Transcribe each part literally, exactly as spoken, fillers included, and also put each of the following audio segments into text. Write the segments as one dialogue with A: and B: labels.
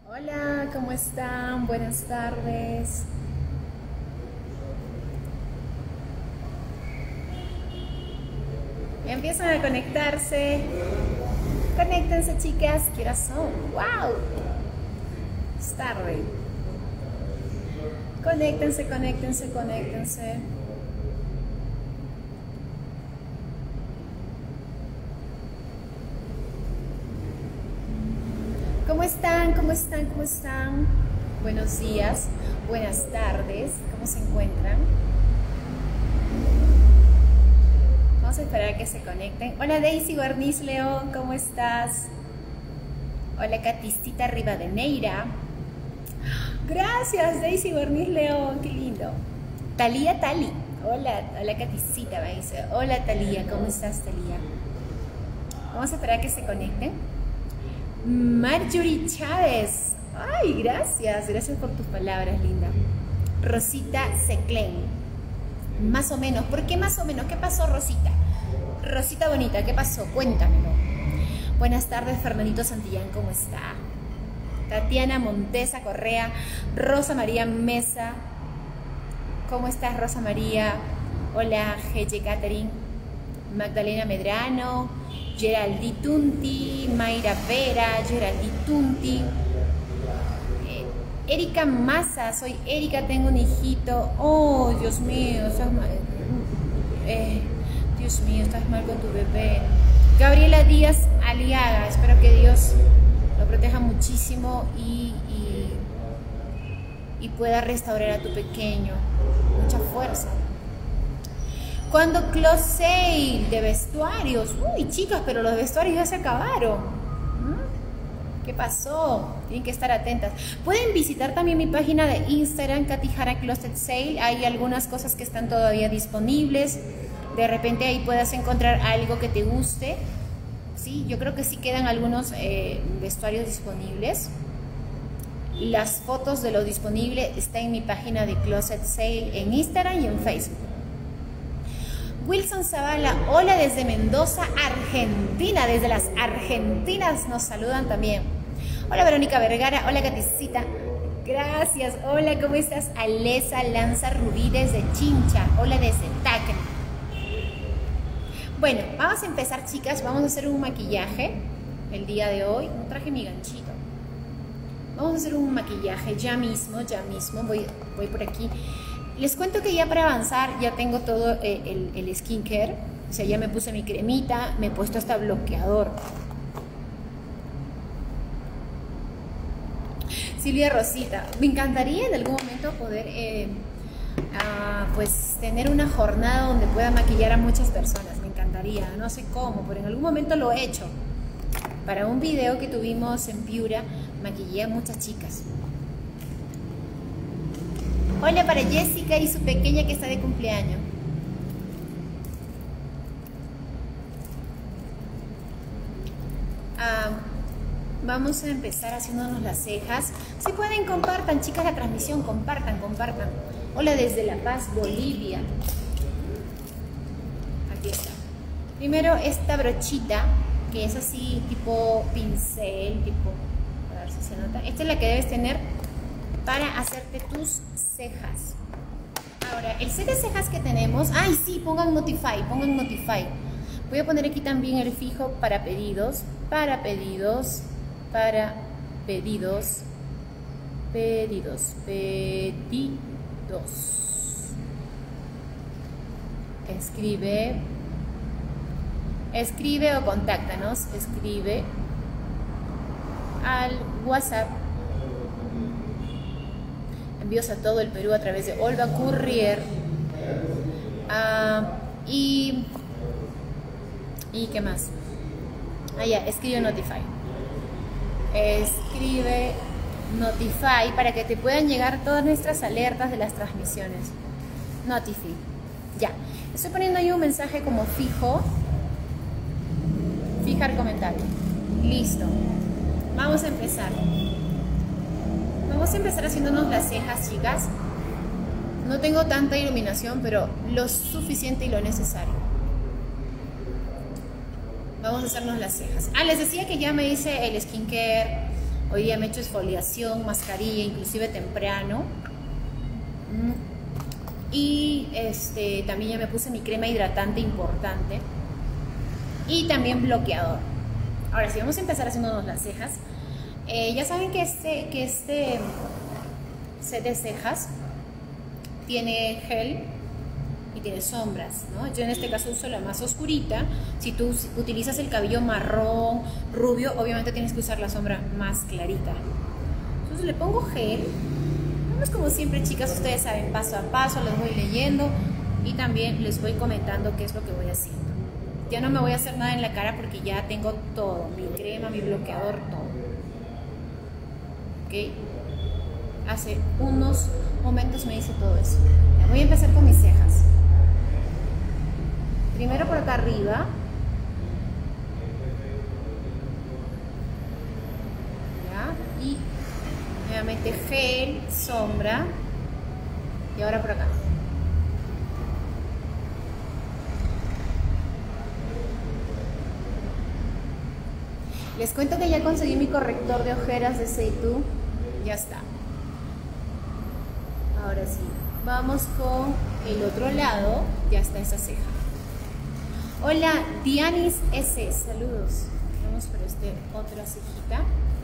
A: Hola, ¿cómo están? Buenas tardes. Empiezan a conectarse. Conéctense, chicas. ¿Qué horas son? ¡Wow! Es tarde. Conéctense, conéctense, conéctense. ¿Cómo están? ¿Cómo están? ¿Cómo están? Buenos días, buenas tardes. ¿Cómo se encuentran? Vamos a esperar a que se conecten. Hola Daisy Guarniz León, ¿cómo estás? Hola Caticita Rivadeneira. Gracias Daisy Guarniz León, qué lindo. Talía Tali. Hola, hola Caticita, me dice. Hola Talía, ¿cómo estás Talía? Vamos a esperar a que se conecten. Marjorie Chávez. Ay, gracias, gracias por tus palabras, linda. Rosita Seclen. Más o menos, ¿por qué más o menos? ¿Qué pasó, Rosita? Rosita bonita, ¿qué pasó? Cuéntamelo. Buenas tardes, Fernandito Santillán, ¿cómo está? Tatiana Montesa Correa, Rosa María Mesa. ¿Cómo estás, Rosa María? Hola, G J Catherine. Magdalena Medrano, Geraldi Tunti, Mayra Vera, Geraldi Tunti. Eh, Erika Massa, soy Erika, tengo un hijito. Oh, Dios mío, estás mal. Eh, Dios mío, estás mal con tu bebé. Gabriela Díaz Aliaga, espero que Dios lo proteja muchísimo y, y, y pueda restaurar a tu pequeño. Mucha fuerza. Cuando close sale de vestuarios. Uy, chicas, pero los vestuarios ya se acabaron. ¿Mm? ¿Qué pasó? Tienen que estar atentas. Pueden visitar también mi página de Instagram, Katy Jara Closet Sale. Hay algunas cosas que están todavía disponibles. De repente ahí puedas encontrar algo que te guste. Sí, yo creo que sí quedan algunos eh, vestuarios disponibles. Las fotos de lo disponible están en mi página de Closet Sale en Instagram y en Facebook. Wilson Zavala, hola desde Mendoza, Argentina. Desde las Argentinas nos saludan también. Hola Verónica Vergara, hola Caticita. Gracias, hola, ¿cómo estás? Alesa Lanza Rubí desde Chincha, hola desde Tacna. Bueno, vamos a empezar, chicas. Vamos a hacer un maquillaje el día de hoy. No traje mi ganchito. Vamos a hacer un maquillaje ya mismo, ya mismo. Voy, voy por aquí. Les cuento que ya para avanzar ya tengo todo el, el, el skincare. O sea, ya me puse mi cremita, me he puesto hasta bloqueador. Silvia Rosita, me encantaría en algún momento poder eh, uh, pues tener una jornada donde pueda maquillar a muchas personas. Me encantaría, no sé cómo, pero en algún momento lo he hecho. Para un video que tuvimos en Piura, maquillé a muchas chicas. Hola para Jessica y su pequeña que está de cumpleaños. Ah, vamos a empezar haciéndonos las cejas. Si pueden, compartan, chicas, la transmisión. Compartan, compartan. Hola desde La Paz, Bolivia. Aquí está. Primero esta brochita, que es así tipo pincel, tipo... A ver si se nota. Esta es la que debes tener para hacerte tus cejas. Ahora, el set de cejas que tenemos, ay sí, pongan Notify, pongan Notify. Voy a poner aquí también el fijo para pedidos, para pedidos, para pedidos, pedidos, pedidos. Escribe, escribe o contáctanos, escribe al WhatsApp. Envíos a todo el Perú a través de Olva Courier. Uh, y y qué más. Ah, ya, escribe Notify. Escribe Notify para que te puedan llegar todas nuestras alertas de las transmisiones. Notify. Ya. Estoy poniendo ahí un mensaje como fijo. Fijar comentario. Listo. Vamos a empezar. Vamos a empezar haciéndonos las cejas, chicas. No tengo tanta iluminación, pero lo suficiente y lo necesario. Vamos a hacernos las cejas. Ah, les decía que ya me hice el skincare, Hoy día me he hecho exfoliación, mascarilla, inclusive temprano. Y este, también ya me puse mi crema hidratante importante. Y también bloqueador. Ahora sí, vamos a empezar haciéndonos las cejas. Eh, ya saben que este, que este set de cejas tiene gel y tiene sombras, ¿no? Yo en este caso uso la más oscurita. Si tú utilizas el cabello marrón, rubio, obviamente tienes que usar la sombra más clarita. Entonces le pongo gel. Vamos como siempre, chicas, ustedes saben, paso a paso, les voy leyendo y también les voy comentando qué es lo que voy haciendo. Ya no me voy a hacer nada en la cara porque ya tengo todo, mi crema, mi bloqueador, todo. ¿Ok? Hace unos momentos me hice todo eso. Ya voy a empezar con mis cejas. Primero por acá arriba. Ya. Y nuevamente gel, sombra. Y ahora por acá. Les cuento que ya conseguí mi corrector de ojeras de Seitu. Ya está. Ahora sí, vamos con el otro lado. Ya está esa ceja. Hola, Dianis S. Saludos. Vamos por este otra cejita.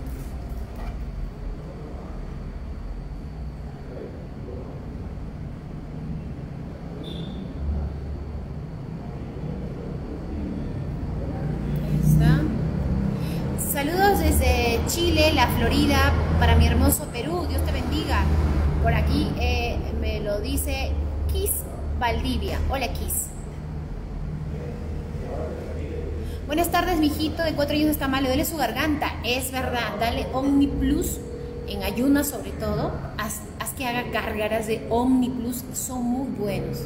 A: Saludos desde Chile, la Florida, para mi hermoso Perú. Dios te bendiga. Por aquí eh, me lo dice Kiss Valdivia. Hola, Kiss. Buenas tardes, mijito. De cuatro años está mal. Le duele su garganta. Es verdad. Dale Omni Plus en ayunas, sobre todo. Haz, haz que haga gárgaras de Omni Plus. Son muy buenos.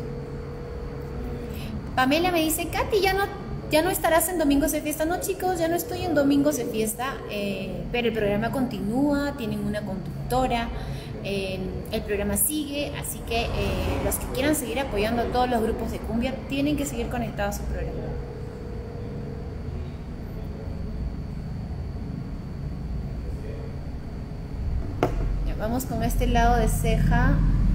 A: Pamela me dice, Katy, ya no... ¿Ya no estarás en Domingos de Fiesta? No, chicos, ya no estoy en Domingos de Fiesta, eh, pero el programa continúa, tienen una conductora, eh, el programa sigue, así que eh, los que quieran seguir apoyando a todos los grupos de cumbia tienen que seguir conectados a su programa. Ya, vamos con este lado de ceja.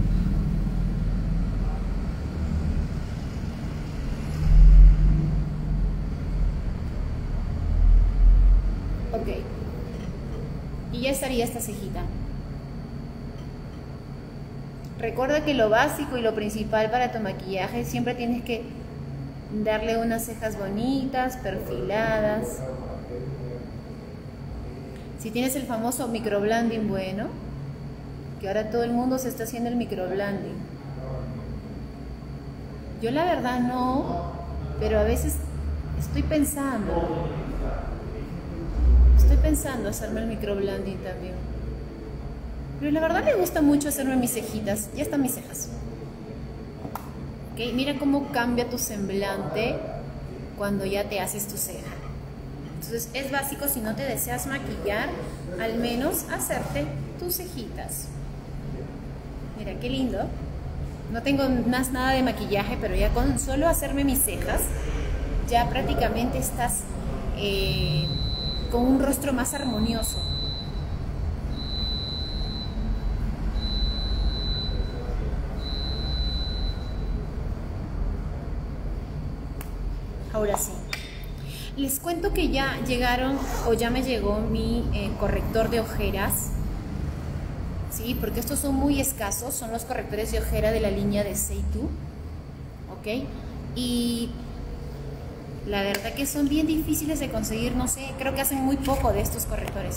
A: Ok, y ya estaría esta cejita. Recuerda que lo básico y lo principal para tu maquillaje, siempre tienes que darle unas cejas bonitas, perfiladas. Si tienes el famoso microblending, bueno, que ahora todo el mundo se está haciendo el microblending. Yo la verdad no, pero a veces estoy pensando. Estoy pensando hacerme el microblending también. Pero la verdad me gusta mucho hacerme mis cejitas. Ya están mis cejas. ¿Okay? Mira cómo cambia tu semblante cuando ya te haces tu ceja. Entonces es básico, si no te deseas maquillar, al menos hacerte tus cejitas. Mira qué lindo. No tengo más nada de maquillaje, pero ya con solo hacerme mis cejas, ya prácticamente estás... Eh, con un rostro más armonioso. Ahora sí, les cuento que ya llegaron o ya me llegó mi eh, corrector de ojeras. Sí, porque estos son muy escasos, son los correctores de ojera de la línea de Seitu. Ok, y la verdad que son bien difíciles de conseguir, no sé, creo que hacen muy poco de estos correctores.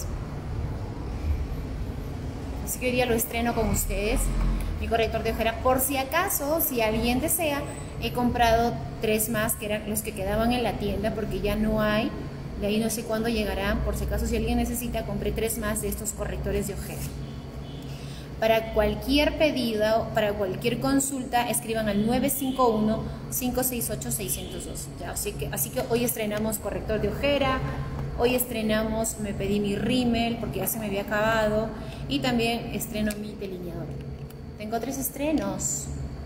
A: Así que hoy día lo estreno con ustedes, mi corrector de ojera. Por si acaso, si alguien desea, he comprado tres más, que eran los que quedaban en la tienda, porque ya no hay, de ahí no sé cuándo llegarán. Por si acaso, si alguien necesita, compré tres más de estos correctores de ojera. Para cualquier pedido, para cualquier consulta, escriban al nueve cinco uno, cinco seis ocho, seis cero dos. ¿Ya? Así que, así que hoy estrenamos corrector de ojera, hoy estrenamos, me pedí mi rímel porque ya se me había acabado, y también estreno mi delineador. Tengo tres estrenos.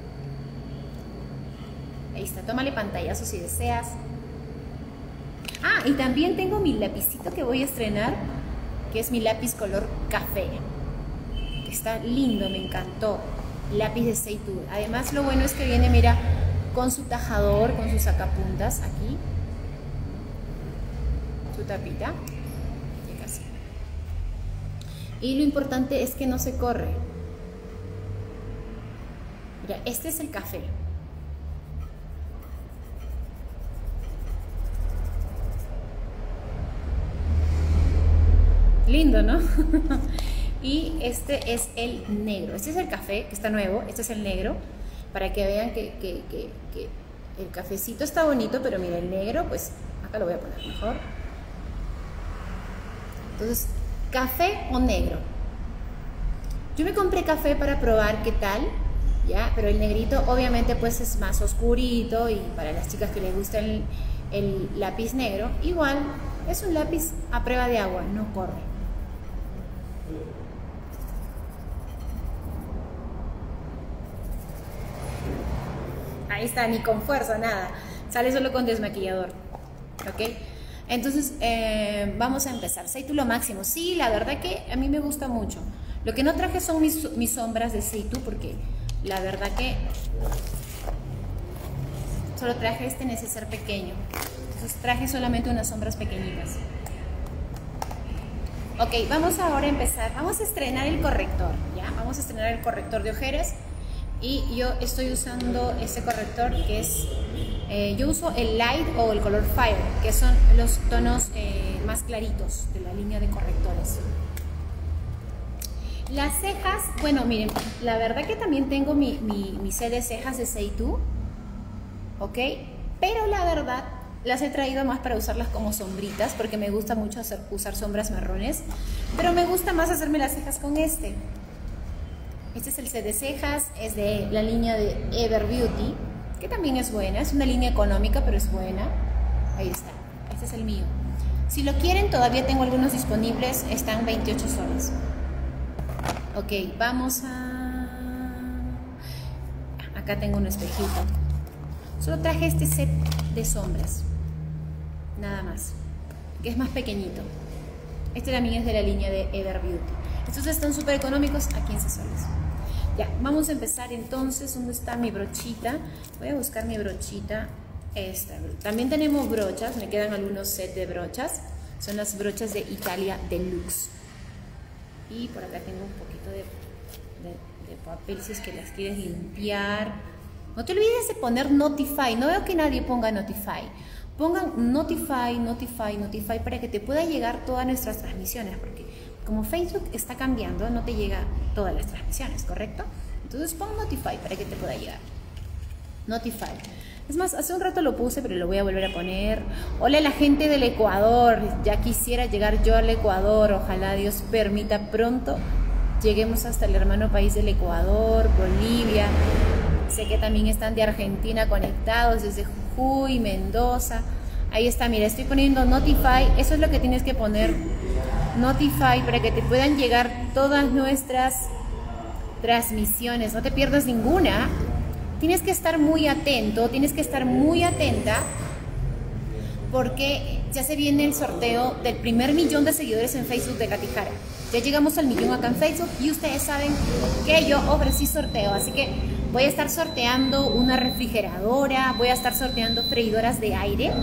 A: Ahí está, tómale pantallazo si deseas. Ah, y también tengo mi lapicito que voy a estrenar, que es mi lápiz color café. Está lindo, me encantó. Lápiz de Seitu. Además, lo bueno es que viene, mira, con su tajador, con sus sacapuntas aquí. Su tapita. Y así. Y lo importante es que no se corre. Mira, este es el café. Lindo, ¿no? Y este es el negro. Este es el café, que está nuevo. Este es el negro. Para que vean que, que, que, que el cafecito está bonito, pero mira, el negro, pues acá lo voy a poner mejor. Entonces, ¿café o negro? Yo me compré café para probar qué tal, ¿ya? Pero el negrito obviamente pues es más oscurito, y para las chicas que les gusta el, el lápiz negro, igual es un lápiz a prueba de agua, no corre. Ahí está, ni con fuerza, nada. Sale solo con desmaquillador. ¿Ok? Entonces, eh, vamos a empezar. Seitu lo máximo. Sí, la verdad que a mí me gusta mucho. Lo que no traje son mis, mis sombras de Seitu, porque la verdad que solo traje este neceser pequeño. Entonces traje solamente unas sombras pequeñitas. Ok, vamos ahora a empezar. Vamos a estrenar el corrector, ¿ya? Vamos a estrenar el corrector de ojeras. Y yo estoy usando ese corrector que es, eh, yo uso el Light o el color Fire, que son los tonos eh, más claritos de la línea de correctores. Las cejas, bueno, miren, la verdad que también tengo mi, mi, mi set de cejas de Seitu, ¿ok? Pero la verdad, las he traído más para usarlas como sombritas, porque me gusta mucho hacer, usar sombras marrones, pero me gusta más hacerme las cejas con este. Este es el set de cejas, es de la línea de Ever Beauty, que también es buena, es una línea económica, pero es buena. Ahí está, este es el mío. Si lo quieren, todavía tengo algunos disponibles, están veintiocho soles. Ok, vamos a... Acá tengo un espejito. Solo traje este set de sombras, nada más, que es más pequeñito. Este también es de la línea de Ever Beauty. Estos están súper económicos, a quince soles. Ya, vamos a empezar entonces. ¿Dónde está mi brochita? Voy a buscar mi brochita. Esta. También tenemos brochas, me quedan algunos sets de brochas. Son las brochas de Italia Deluxe. Y por acá tengo un poquito de, de, de papel si es que las quieres limpiar. No te olvides de poner Notify. No veo que nadie ponga Notify. Pongan Notify, Notify, Notify para que te pueda llegar todas nuestras transmisiones, porque como Facebook está cambiando, no te llega todas las transmisiones, ¿correcto? Entonces pon Notify para que te pueda llegar. Notify. Es más, hace un rato lo puse, pero lo voy a volver a poner. Hola a la gente del Ecuador. Ya quisiera llegar yo al Ecuador. Ojalá Dios permita pronto lleguemos hasta el hermano país del Ecuador, Bolivia. Sé que también están de Argentina conectados desde Jujuy, Mendoza. Ahí está, mira, estoy poniendo Notify. Eso es lo que tienes que poner. Notify para que te puedan llegar todas nuestras transmisiones. No te pierdas ninguna. Tienes que estar muy atento, tienes que estar muy atenta, porque ya se viene el sorteo del primer millón de seguidores en Facebook de Katy Jara. Ya llegamos al millón acá en Facebook y ustedes saben que yo ofrecí sorteo, así que voy a estar sorteando una refrigeradora, voy a estar sorteando freidoras de aire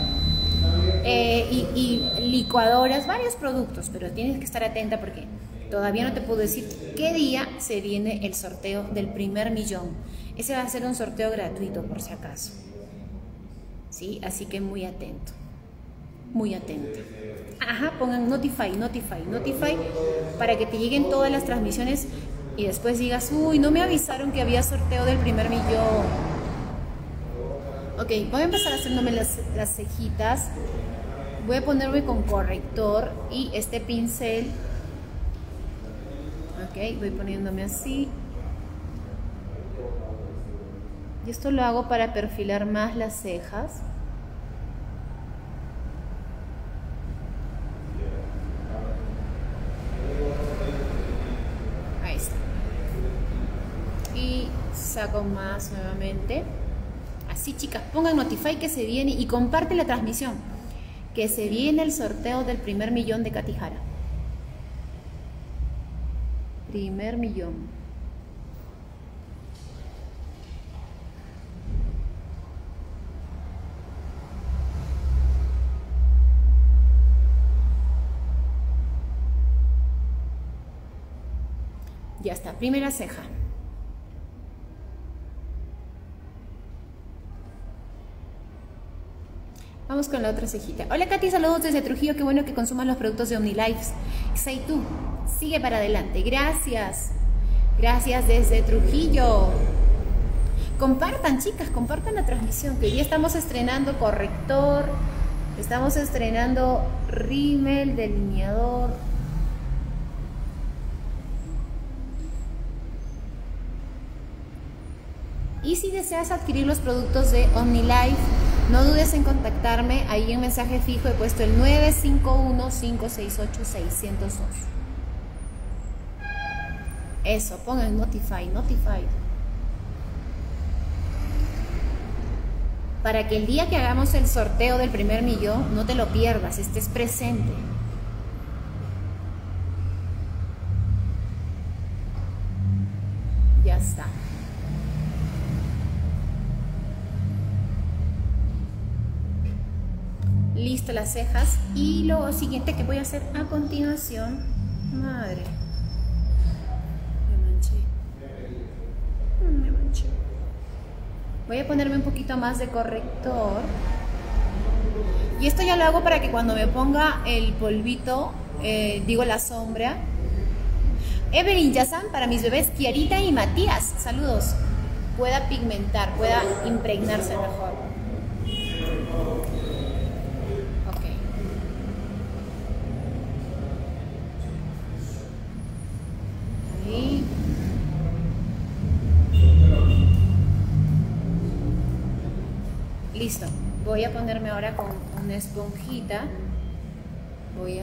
A: eh, y, y licuadoras, varios productos, pero tienes que estar atenta porque todavía no te puedo decir qué día se viene el sorteo del primer millón. Ese va a ser un sorteo gratuito por si acaso. ¿Sí? Así que muy atento. Muy atento. Ajá, pongan Notify, Notify, Notify para que te lleguen todas las transmisiones y después digas, uy, no me avisaron que había sorteo del primer millón. Ok, voy a empezar haciéndome las, las cejitas. Voy a ponerme con corrector y este pincel. Ok, voy poniéndome así. Y esto lo hago para perfilar más las cejas. Ahí está. Y saco más nuevamente. Así, chicas, pongan Notify que se viene y comparte la transmisión. Que se viene el sorteo del primer millón de Katy Jara. Primer millón. Ya está, primera ceja. Vamos con la otra cejita. Hola Katy, saludos desde Trujillo. Qué bueno que consuman los productos de OmniLife. Seitu, sigue para adelante. Gracias. Gracias desde Trujillo. Compartan, chicas, compartan la transmisión. Que hoy día estamos estrenando corrector. Estamos estrenando rímel, delineador. Y si deseas adquirir los productos de OmniLife, no dudes en contactarme. Ahí en mensaje fijo he puesto el nueve cinco uno, cinco seis ocho, seis cero dos. Eso, pongan Notify, Notify. Para que el día que hagamos el sorteo del primer millón, no te lo pierdas, estés presente. Ya está. Listo las cejas. Y lo siguiente que voy a hacer a continuación, madre, me manché, me manché. Voy a ponerme un poquito más de corrector. Y esto ya lo hago para que cuando me ponga el polvito, eh, digo la sombra. Evelyn Yazan, para mis bebés Kiarita y Matías, saludos, pueda pigmentar, pueda impregnarse mejor. Listo, voy a ponerme ahora con una esponjita, voy a...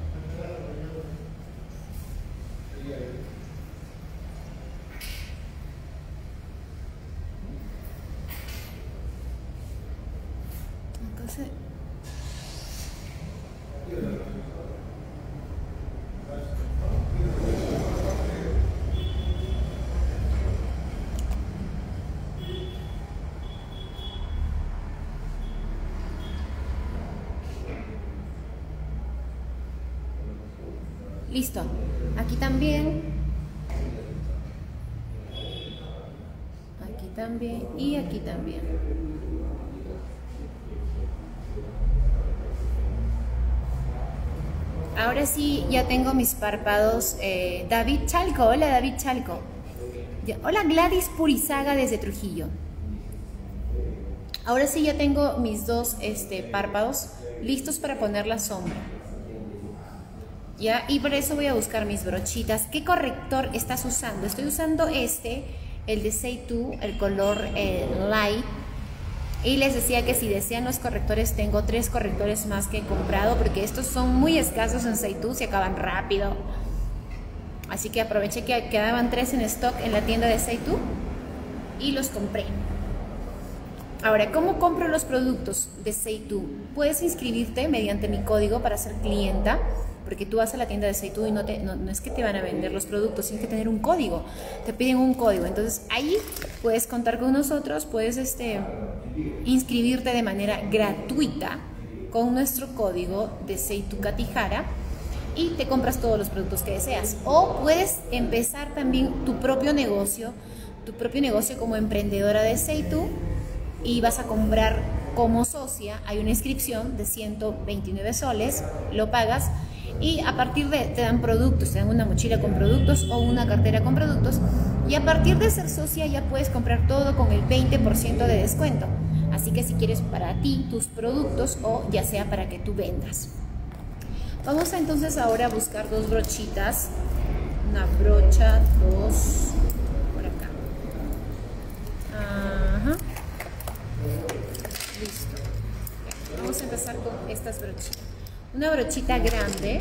A: Entonces... Listo, aquí también, aquí también y aquí también. Ahora sí, ya tengo mis párpados. eh, David Chalco, hola David Chalco. Ya, hola Gladys Purizaga desde Trujillo. Ahora sí ya tengo mis dos este, párpados listos para poner la sombra. ¿Ya? Y por eso voy a buscar mis brochitas. ¿Qué corrector estás usando? Estoy usando este, el de Seitu, el color eh, light. Y les decía que si desean los correctores, tengo tres correctores más que he comprado, porque estos son muy escasos en Seitu, se acaban rápido. Así que aproveché que quedaban tres en stock en la tienda de Seitu y los compré. Ahora, ¿cómo compro los productos de Seitu? Puedes inscribirte mediante mi código para ser clienta, porque tú vas a la tienda de Seitu y no, te, no, no es que te van a vender los productos, tienes que tener un código, te piden un código. Entonces ahí puedes contar con nosotros, puedes este, inscribirte de manera gratuita con nuestro código de Seitu Katijara y te compras todos los productos que deseas. O puedes empezar también tu propio negocio, tu propio negocio como emprendedora de Seitu, y vas a comprar como socia. Hay una inscripción de ciento veintinueve soles, lo pagas y a partir de, te dan productos, te dan una mochila con productos o una cartera con productos, y a partir de ser socia ya puedes comprar todo con el veinte por ciento de descuento. Así que si quieres para ti tus productos o ya sea para que tú vendas. Vamos a entonces ahora a buscar dos brochitas, una brocha, dos, por acá. Ajá. Listo. Vamos a empezar con estas brochitas. Una brochita grande.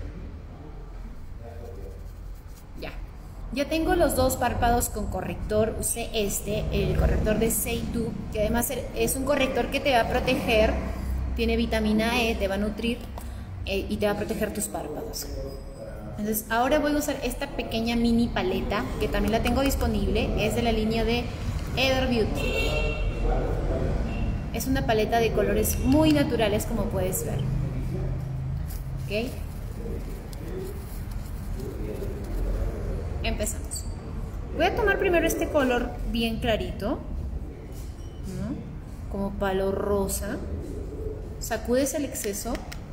A: Ya. Ya tengo los dos párpados con corrector. Usé este, el corrector de Seitu, que además es un corrector que te va a proteger. Tiene vitamina E, te va a nutrir eh, y te va a proteger tus párpados. Entonces ahora voy a usar esta pequeña mini paleta que también la tengo disponible, es de la línea de Ever Beauty. Es una paleta de colores muy naturales, como puedes ver. ¿Ok? Empezamos. Voy a tomar primero este color bien clarito, ¿no? Como palo rosa. Sacudes el exceso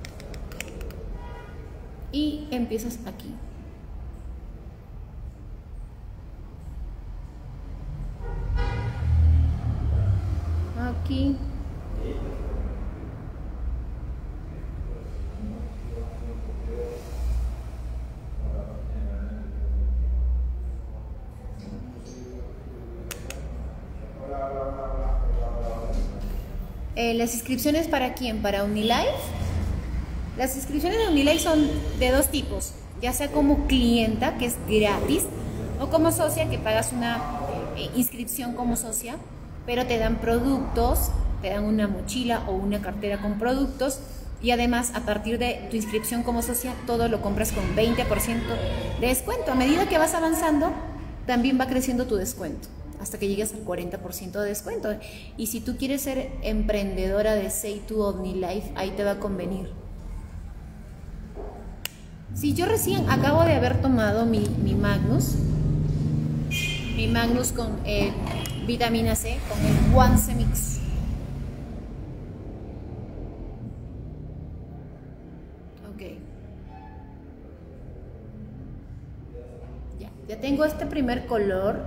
A: y empiezas aquí. Aquí. Eh, ¿Las inscripciones para quién? ¿Para Unilife? Las inscripciones de Unilife son de dos tipos, ya sea como clienta, que es gratis, o como socia, que pagas una eh, inscripción como socia, pero te dan productos, te dan una mochila o una cartera con productos, y además a partir de tu inscripción como socia, todo lo compras con veinte por ciento de descuento. A medida que vas avanzando, también va creciendo tu descuento, hasta que llegues al cuarenta por ciento de descuento. Y si tú quieres ser emprendedora de Say To Omnilife, ahí te va a convenir. Si yo recién acabo de haber tomado mi, mi Magnus, mi Magnus con eh, vitamina C, con el One Mix. Ok. Ya, ya tengo este primer color.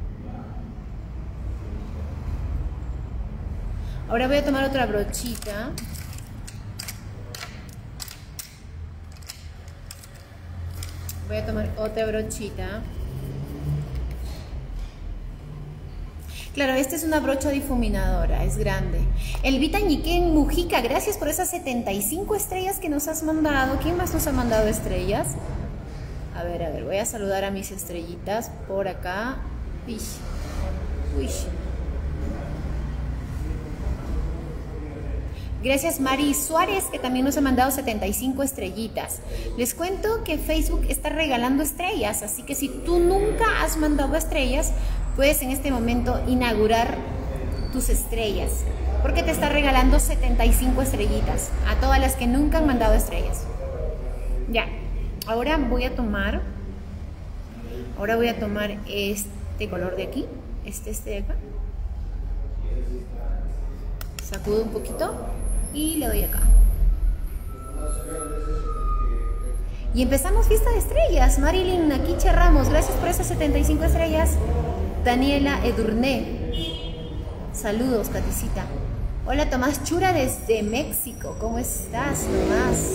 A: Ahora voy a tomar otra brochita. Voy a tomar otra brochita. Claro, esta es una brocha difuminadora, es grande. El Vita Ñiquén Mujica, gracias por esas setenta y cinco estrellas que nos has mandado. ¿Quién más nos ha mandado estrellas? A ver, a ver, voy a saludar a mis estrellitas por acá. Uy, uy. Gracias Mari Suárez, que también nos ha mandado setenta y cinco estrellitas. Les cuento que Facebook está regalando estrellas, así que si tú nunca has mandado estrellas, puedes en este momento inaugurar tus estrellas, porque te está regalando setenta y cinco estrellitas a todas las que nunca han mandado estrellas. Ya, ahora voy a tomar, ahora voy a tomar este color de aquí, este, este de acá. Sacudo un poquito y le doy acá. Y empezamos fiesta de estrellas. Marilyn Aquiche Ramos, gracias por esas setenta y cinco estrellas. Daniela Edurné, saludos, Caticita. Hola Tomás Chura desde México, ¿cómo estás, Tomás?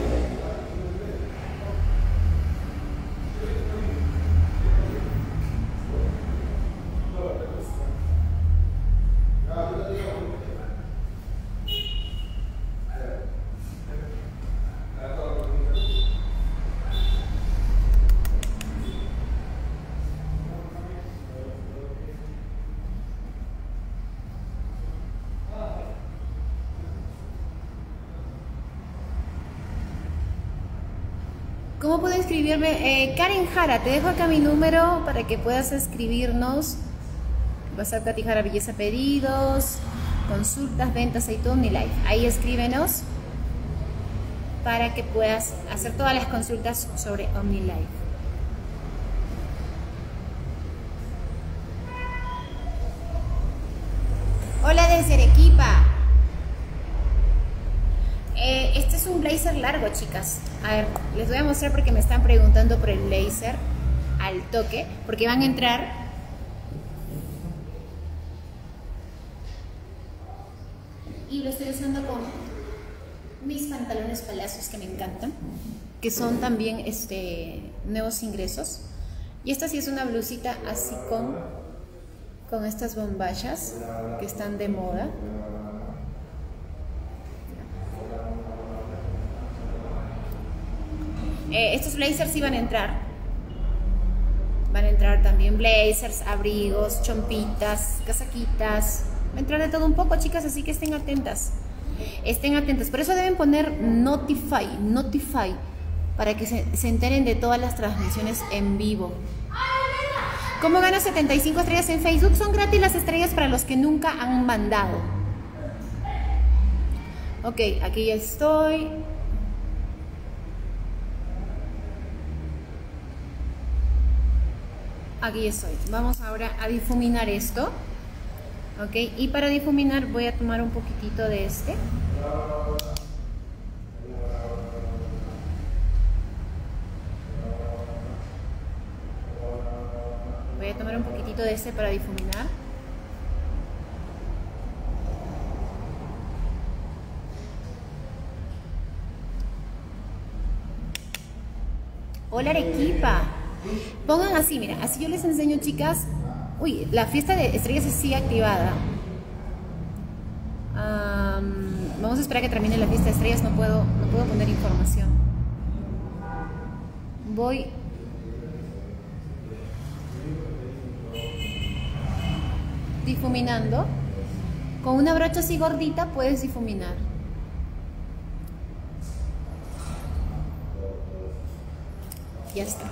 A: ¿Cómo puedo inscribirme? Eh, Karen Jara, te dejo acá mi número para que puedas escribirnos. Va a ser Katy Jara Belleza Pedidos, consultas, ventas y todo Omnilife. Ahí escríbenos para que puedas hacer todas las consultas sobre Omnilife. Hola desde Arequipa. Eh, este es un blazer largo, chicas. A ver, les voy a mostrar porque me están preguntando por el blazer al toque, porque van a entrar y lo estoy usando con mis pantalones palacios que me encantan, que son también este, nuevos ingresos. Y esta sí es una blusita así con, con estas bombayas que están de moda. Eh, estos blazers sí van a entrar. Van a entrar también blazers, abrigos, chompitas, casaquitas. Va a entrar de todo un poco, chicas, así que estén atentas. Estén atentas. Por eso deben poner Notify, Notify, para que se, se enteren de todas las transmisiones en vivo. ¿Cómo gano setenta y cinco estrellas en Facebook? Son gratis las estrellas para los que nunca han mandado. Ok, aquí ya estoy. Aquí estoy. Vamos ahora a difuminar esto. Ok, y para difuminar voy a tomar un poquitito de este. Voy a tomar un poquitito de este para difuminar. Hola Arequipa. Pongan así, mira, así yo les enseño, chicas. Uy, la fiesta de estrellas sigue activada. Um, vamos a esperar a que termine la fiesta de estrellas. No puedo, no puedo poner información. Voy. Difuminando. Con una brocha así gordita puedes difuminar. Ya está.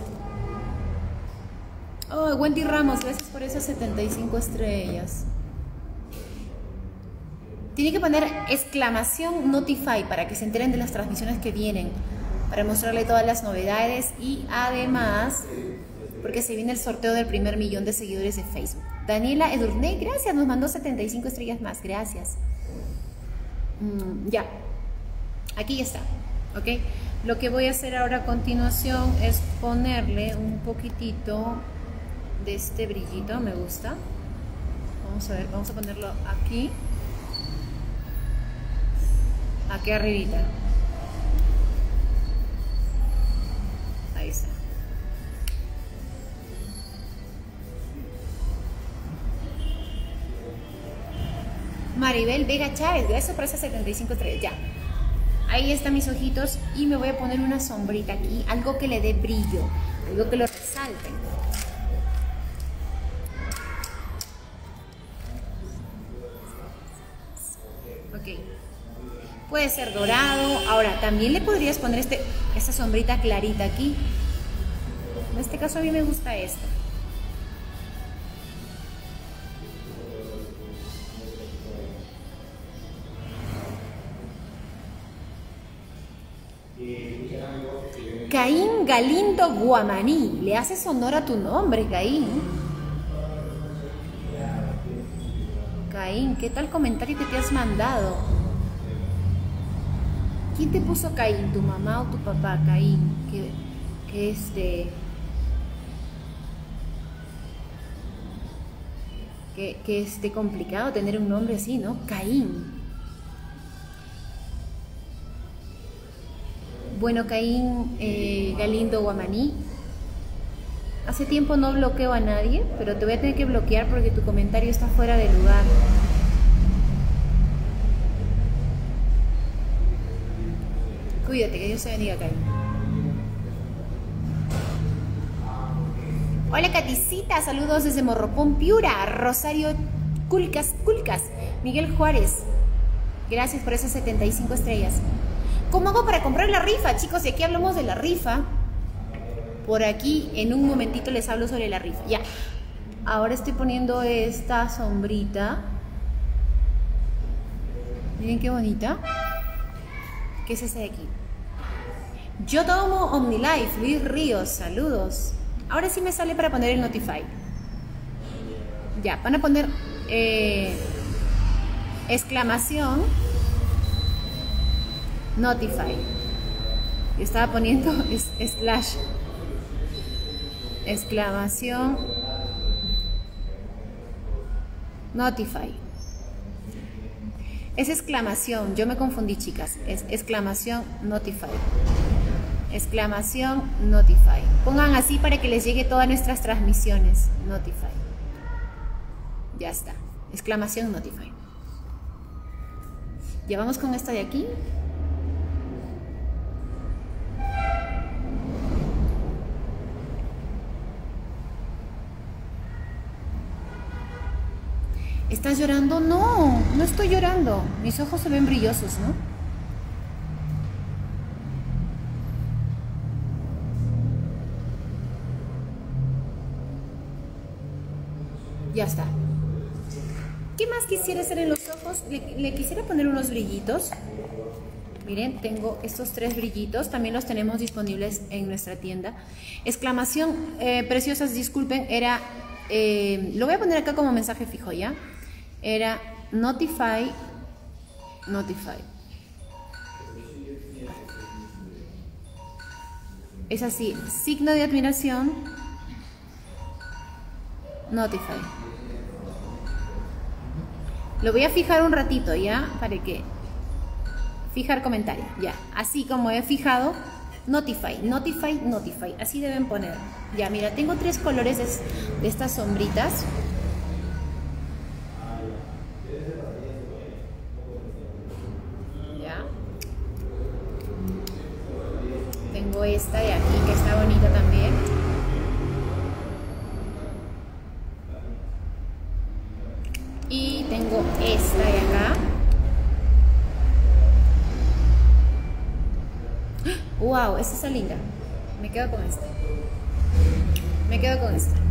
A: Oh, Wendy Ramos, gracias por esas setenta y cinco estrellas. Tiene que poner exclamación Notify para que se enteren de las transmisiones que vienen, para mostrarle todas las novedades y además, porque se viene el sorteo del primer millón de seguidores de Facebook. Daniela Edurne, gracias, nos mandó setenta y cinco estrellas más, gracias. Mm, ya, aquí ya está, ok. Lo que voy a hacer ahora a continuación es ponerle un poquitito de este brillito, me gusta. Vamos a ver, vamos a ponerlo aquí. Aquí arribita. Ahí está. Maribel Vega Chávez, gracias por esas setenta y cinco estrellas. Ya. Ahí están mis ojitos y me voy a poner una sombrita aquí, algo que le dé brillo, algo que lo resalte. Ok. Puede ser dorado. Ahora, también le podrías poner este, esta sombrita clarita aquí. En este caso a mí me gusta esta. Caín Galindo Guamaní, le haces honor a tu nombre, Caín. Caín, ¿qué tal comentario que te has mandado? ¿Quién te puso Caín? ¿Tu mamá o tu papá, Caín? Que, que este... Que, que esté complicado tener un nombre así, ¿no? Caín. Bueno, Caín eh, Galindo Guamaní, hace tiempo no bloqueo a nadie, pero te voy a tener que bloquear porque tu comentario está fuera de lugar. Cuídate, que Dios te bendiga, Caín. Hola, Caticita, saludos desde Morropón, Piura. Rosario Culcas, Culcas. Miguel Juárez, gracias por esas setenta y cinco estrellas. ¿Cómo hago para comprar la rifa? Chicos, y aquí hablamos de la rifa. Por aquí, en un momentito les hablo sobre la rifa. Ya. Ahora estoy poniendo esta sombrita. Miren qué bonita. ¿Qué es esta de aquí? Yo tomo OmniLife. Luis Ríos, saludos. Ahora sí me sale para poner el Notify. Ya, van a poner eh, exclamación Notify. Yo estaba poniendo es, slash exclamación Notify. Es exclamación, yo me confundí, chicas. Es exclamación Notify. Exclamación Notify. Pongan así para que les llegue todas nuestras transmisiones. Notify. Ya está. Exclamación Notify. Ya vamos con esta de aquí. ¿Estás llorando? No, no estoy llorando. Mis ojos se ven brillosos, ¿no? Ya está. ¿Qué más quisiera hacer en los ojos? Le, le quisiera poner unos brillitos. Miren, tengo estos tres brillitos. También los tenemos disponibles en nuestra tienda. Exclamación, eh, preciosas, disculpen. Era, eh, lo voy a poner acá como mensaje fijo, ¿ya? Era Notify, Notify. Es así, signo de admiración, Notify. Lo voy a fijar un ratito, ¿ya? Para que... Fijar comentario, ya. Así como he fijado, Notify, Notify, Notify. Así deben poner. Ya, mira, tengo tres colores de, de estas sombritas. Ya. Tengo esta de aquí, que está bonita también. Y tengo esta de acá. Wow, esta está linda. Me quedo con esta. Me quedo con esta.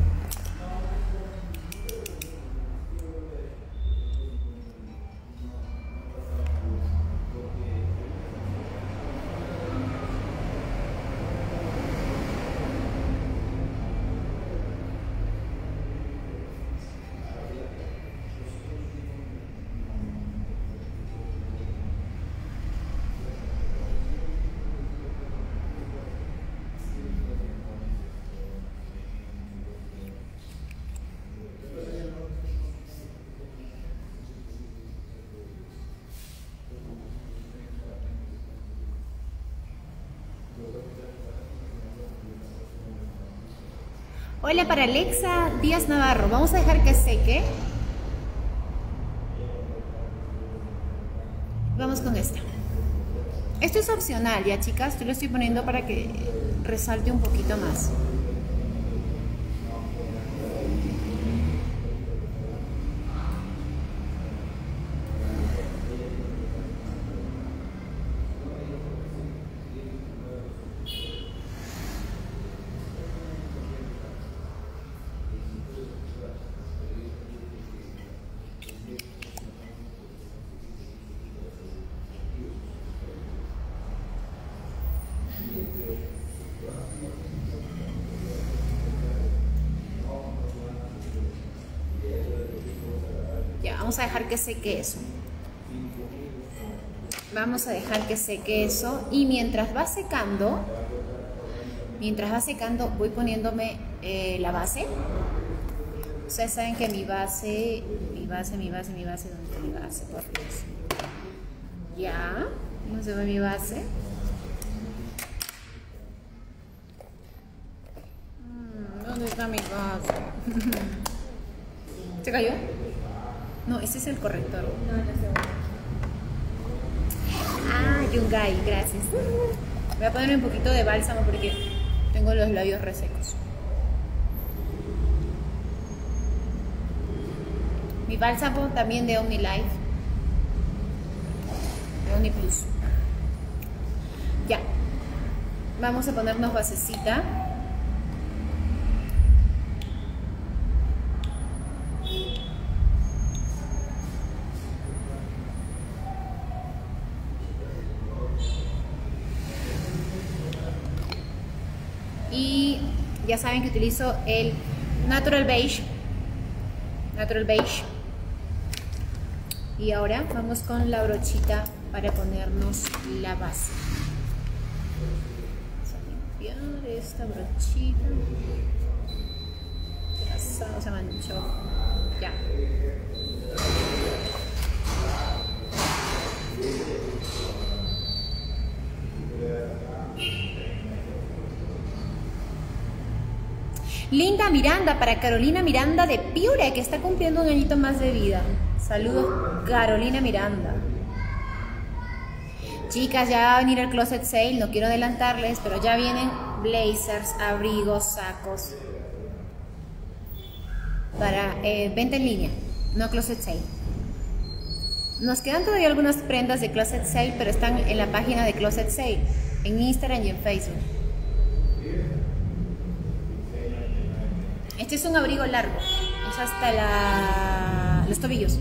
A: Hola para Alexa Díaz Navarro. Vamos a dejar que seque. Vamos con esta. Esto es opcional, ya chicas. Yo lo estoy poniendo para que resalte un poquito más. Vamos a dejar que seque eso. Vamos a dejar que seque eso. Y mientras va secando, mientras va secando, voy poniéndome eh, la base. Ustedes saben que mi base, mi base, mi base, mi base, ¿dónde está mi base? Por Dios. Ya, ¿cómo se ve mi base? ¿Dónde está mi base? ¿Se cayó? No, ese es el corrector. No, no sé. Ah, Yungay, gracias. Voy a ponerle un poquito de bálsamo porque tengo los labios resecos. Mi bálsamo también de OmniLife. De OmniPlus. Ya. Vamos a ponernos basecita. Y ya saben que utilizo el Natural Beige. Natural Beige. Y ahora vamos con la brochita para ponernos la base. Vamos a limpiar esta brochita. ¿Qué pasó? Se manchó. Ya. Linda Miranda, para Carolina Miranda de Piura, que está cumpliendo un añito más de vida. Saludos, Carolina Miranda. Chicas, ya va a venir el closet sale, no quiero adelantarles, pero ya vienen blazers, abrigos, sacos. Para eh, venta en línea, no closet sale. Nos quedan todavía algunas prendas de closet sale, pero están en la página de closet sale, en Instagram y en Facebook. Este es un abrigo largo, es hasta la, los tobillos.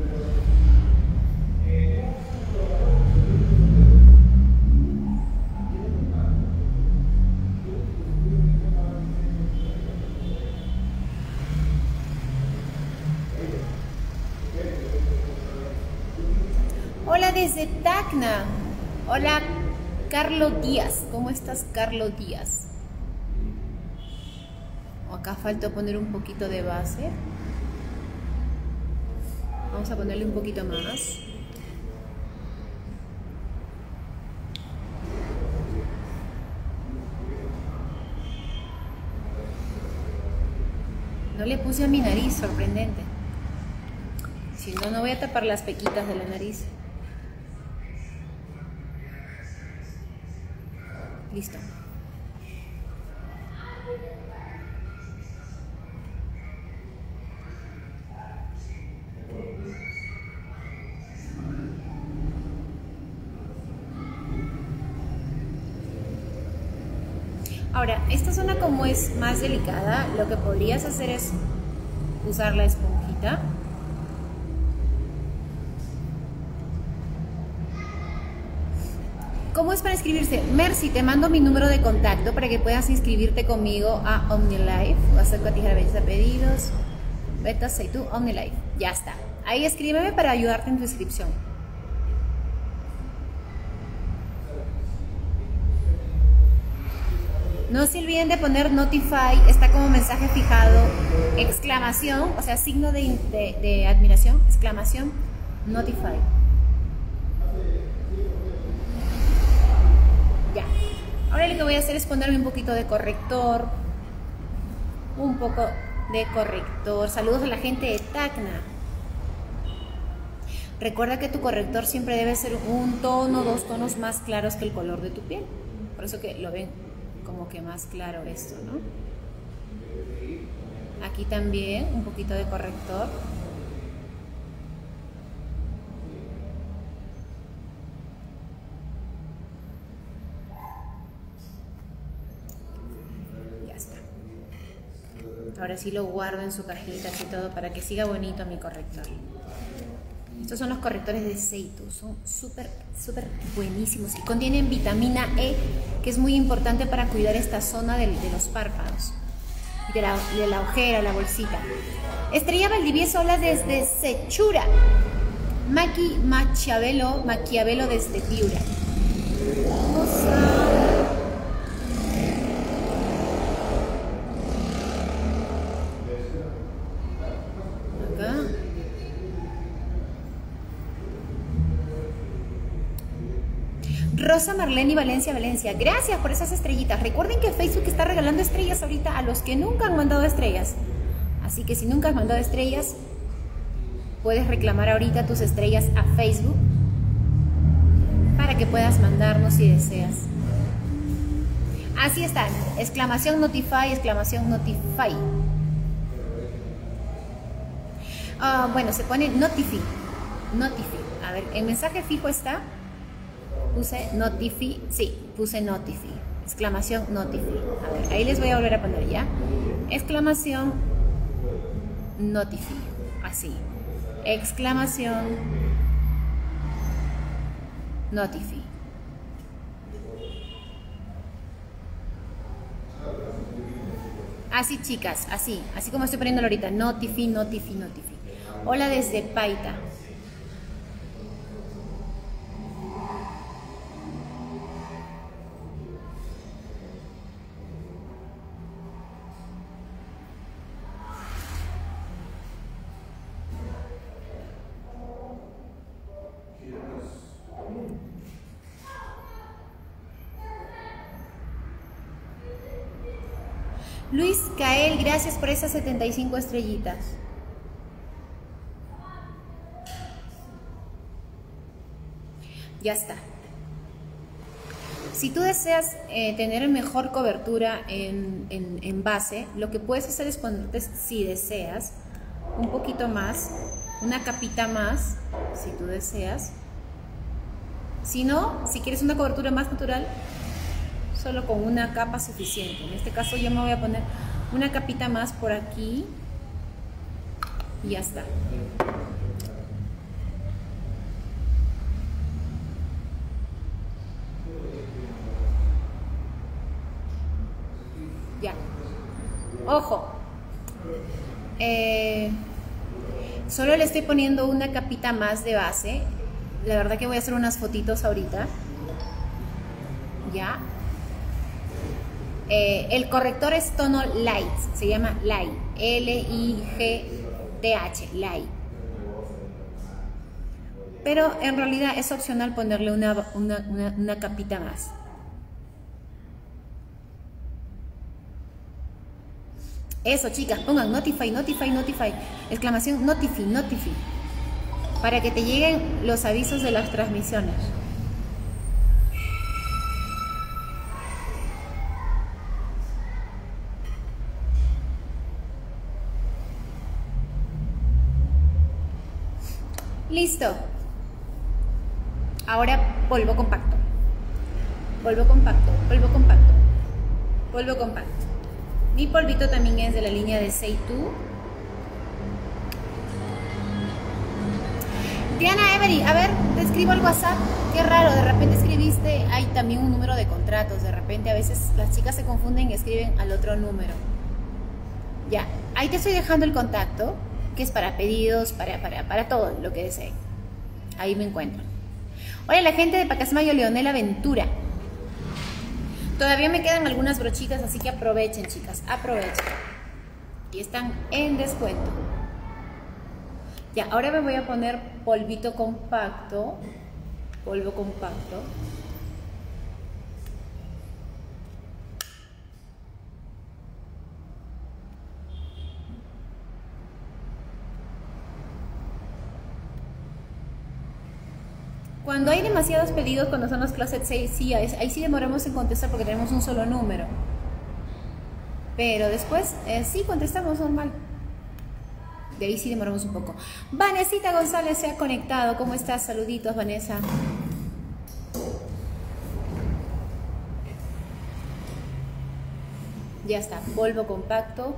A: Hola desde Tacna. Hola Carlos Díaz. ¿Cómo estás, Carlos Díaz? Acá falta poner un poquito de base. Vamos a ponerle un poquito más. No le puse a mi nariz, sorprendente. Si no, no voy a tapar las pequitas de la nariz. Listo. Ahora, esta zona como es más delicada, lo que podrías hacer es usar la esponjita. ¿Cómo es para inscribirse? Mercy, te mando mi número de contacto para que puedas inscribirte conmigo a OmniLife. Vas a Tijera Belleza Pedidos. Beta, soy tú, OmniLife. Ya está. Ahí escríbeme para ayudarte en tu inscripción. No se olviden de poner Notify, está como mensaje fijado, exclamación, o sea, signo de, de, de admiración, exclamación, Notify. Ya. Ahora lo que voy a hacer es ponerme un poquito de corrector, un poco de corrector. Saludos a la gente de Tacna. Recuerda que tu corrector siempre debe ser un tono, dos tonos más claros que el color de tu piel. Por eso que lo ven como que más claro esto, ¿no? Aquí también un poquito de corrector. Ya está. Ahora sí lo guardo en su cajita y todo para que siga bonito mi corrector. Estos son los correctores de Seitu, son súper, súper buenísimos y contienen vitamina E, que es muy importante para cuidar esta zona de, de los párpados, de la, de la ojera, la bolsita. Estrella Valdivieso, hola desde Sechura. Maki Machiavelo, Maquiavelo desde Piura. Acá. Rosa Marlene Valencia, Valencia, gracias por esas estrellitas. Recuerden que Facebook está regalando estrellas ahorita a los que nunca han mandado estrellas. Así que si nunca has mandado estrellas, puedes reclamar ahorita tus estrellas a Facebook para que puedas mandarnos si deseas. Así están, exclamación Notify, exclamación Notify. Uh, bueno, se pone Notify, Notify. A ver, el mensaje fijo está... Puse Notify, sí, puse Notify, exclamación Notify. A ver, ahí les voy a volver a poner ya. Exclamación Notify, así. Exclamación Notify. Así, chicas, así, así como estoy poniéndolo ahorita. Notify, Notify, Notify. Hola desde Paita. Luis Cael, gracias por esas setenta y cinco estrellitas. Ya está. Si tú deseas eh, tener mejor cobertura en, en, en base, lo que puedes hacer es ponerte, si deseas, un poquito más, una capita más, si tú deseas. Si no, si quieres una cobertura más natural, solo con una capa suficiente. En este caso yo me voy a poner una capita más por aquí Y ya está. Ya. Ojo. Eh, solo le estoy poniendo una capita más de base. La verdad que voy a hacer unas fotitos ahorita. Ya. Eh, el corrector es tono light. Se llama light. L I G T H. Light. Pero en realidad es opcional ponerle una, una, una, una capita más. Eso, chicas, pongan notify, notify, notify, exclamación notify, notify, para que te lleguen los avisos de las transmisiones. Listo. Ahora polvo compacto. Polvo compacto, polvo compacto, polvo compacto. Mi polvito también es de la línea de Seitu. Diana Every, a ver, te escribo al WhatsApp. Qué raro, de repente escribiste, hay también un número de contratos. De repente a veces las chicas se confunden y escriben al otro número. Ya, ahí te estoy dejando el contacto, que es para pedidos, para, para, para todo lo que deseen. Ahí me encuentro. Hola, la gente de Pacasmayo, Leonela Ventura. Todavía me quedan algunas brochitas, así que aprovechen, chicas, aprovechen. Y están en descuento. Ya, ahora me voy a poner polvito compacto. Polvo compacto. Cuando hay demasiados pedidos, cuando son los closet sales, sí, ahí sí demoramos en contestar porque tenemos un solo número. Pero después, eh, sí, contestamos normal. De ahí sí demoramos un poco. Vanesita González se ha conectado. ¿Cómo estás? Saluditos, Vanessa. Ya está, polvo compacto.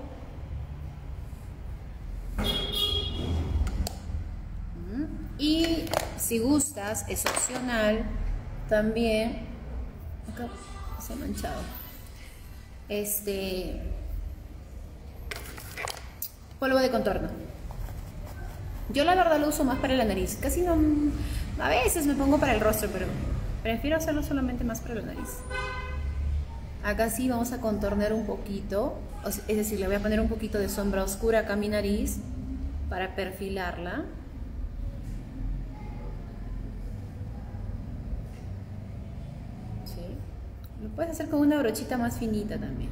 A: Y si gustas, es opcional también. Acá se ha manchado. Este polvo de contorno. Yo la verdad lo uso más para la nariz. Casi no. A veces me pongo para el rostro, pero prefiero hacerlo solamente más para la nariz. Acá sí vamos a contornear un poquito. Es decir, le voy a poner un poquito de sombra oscura acá a mi nariz para perfilarla. Lo puedes hacer con una brochita más finita también.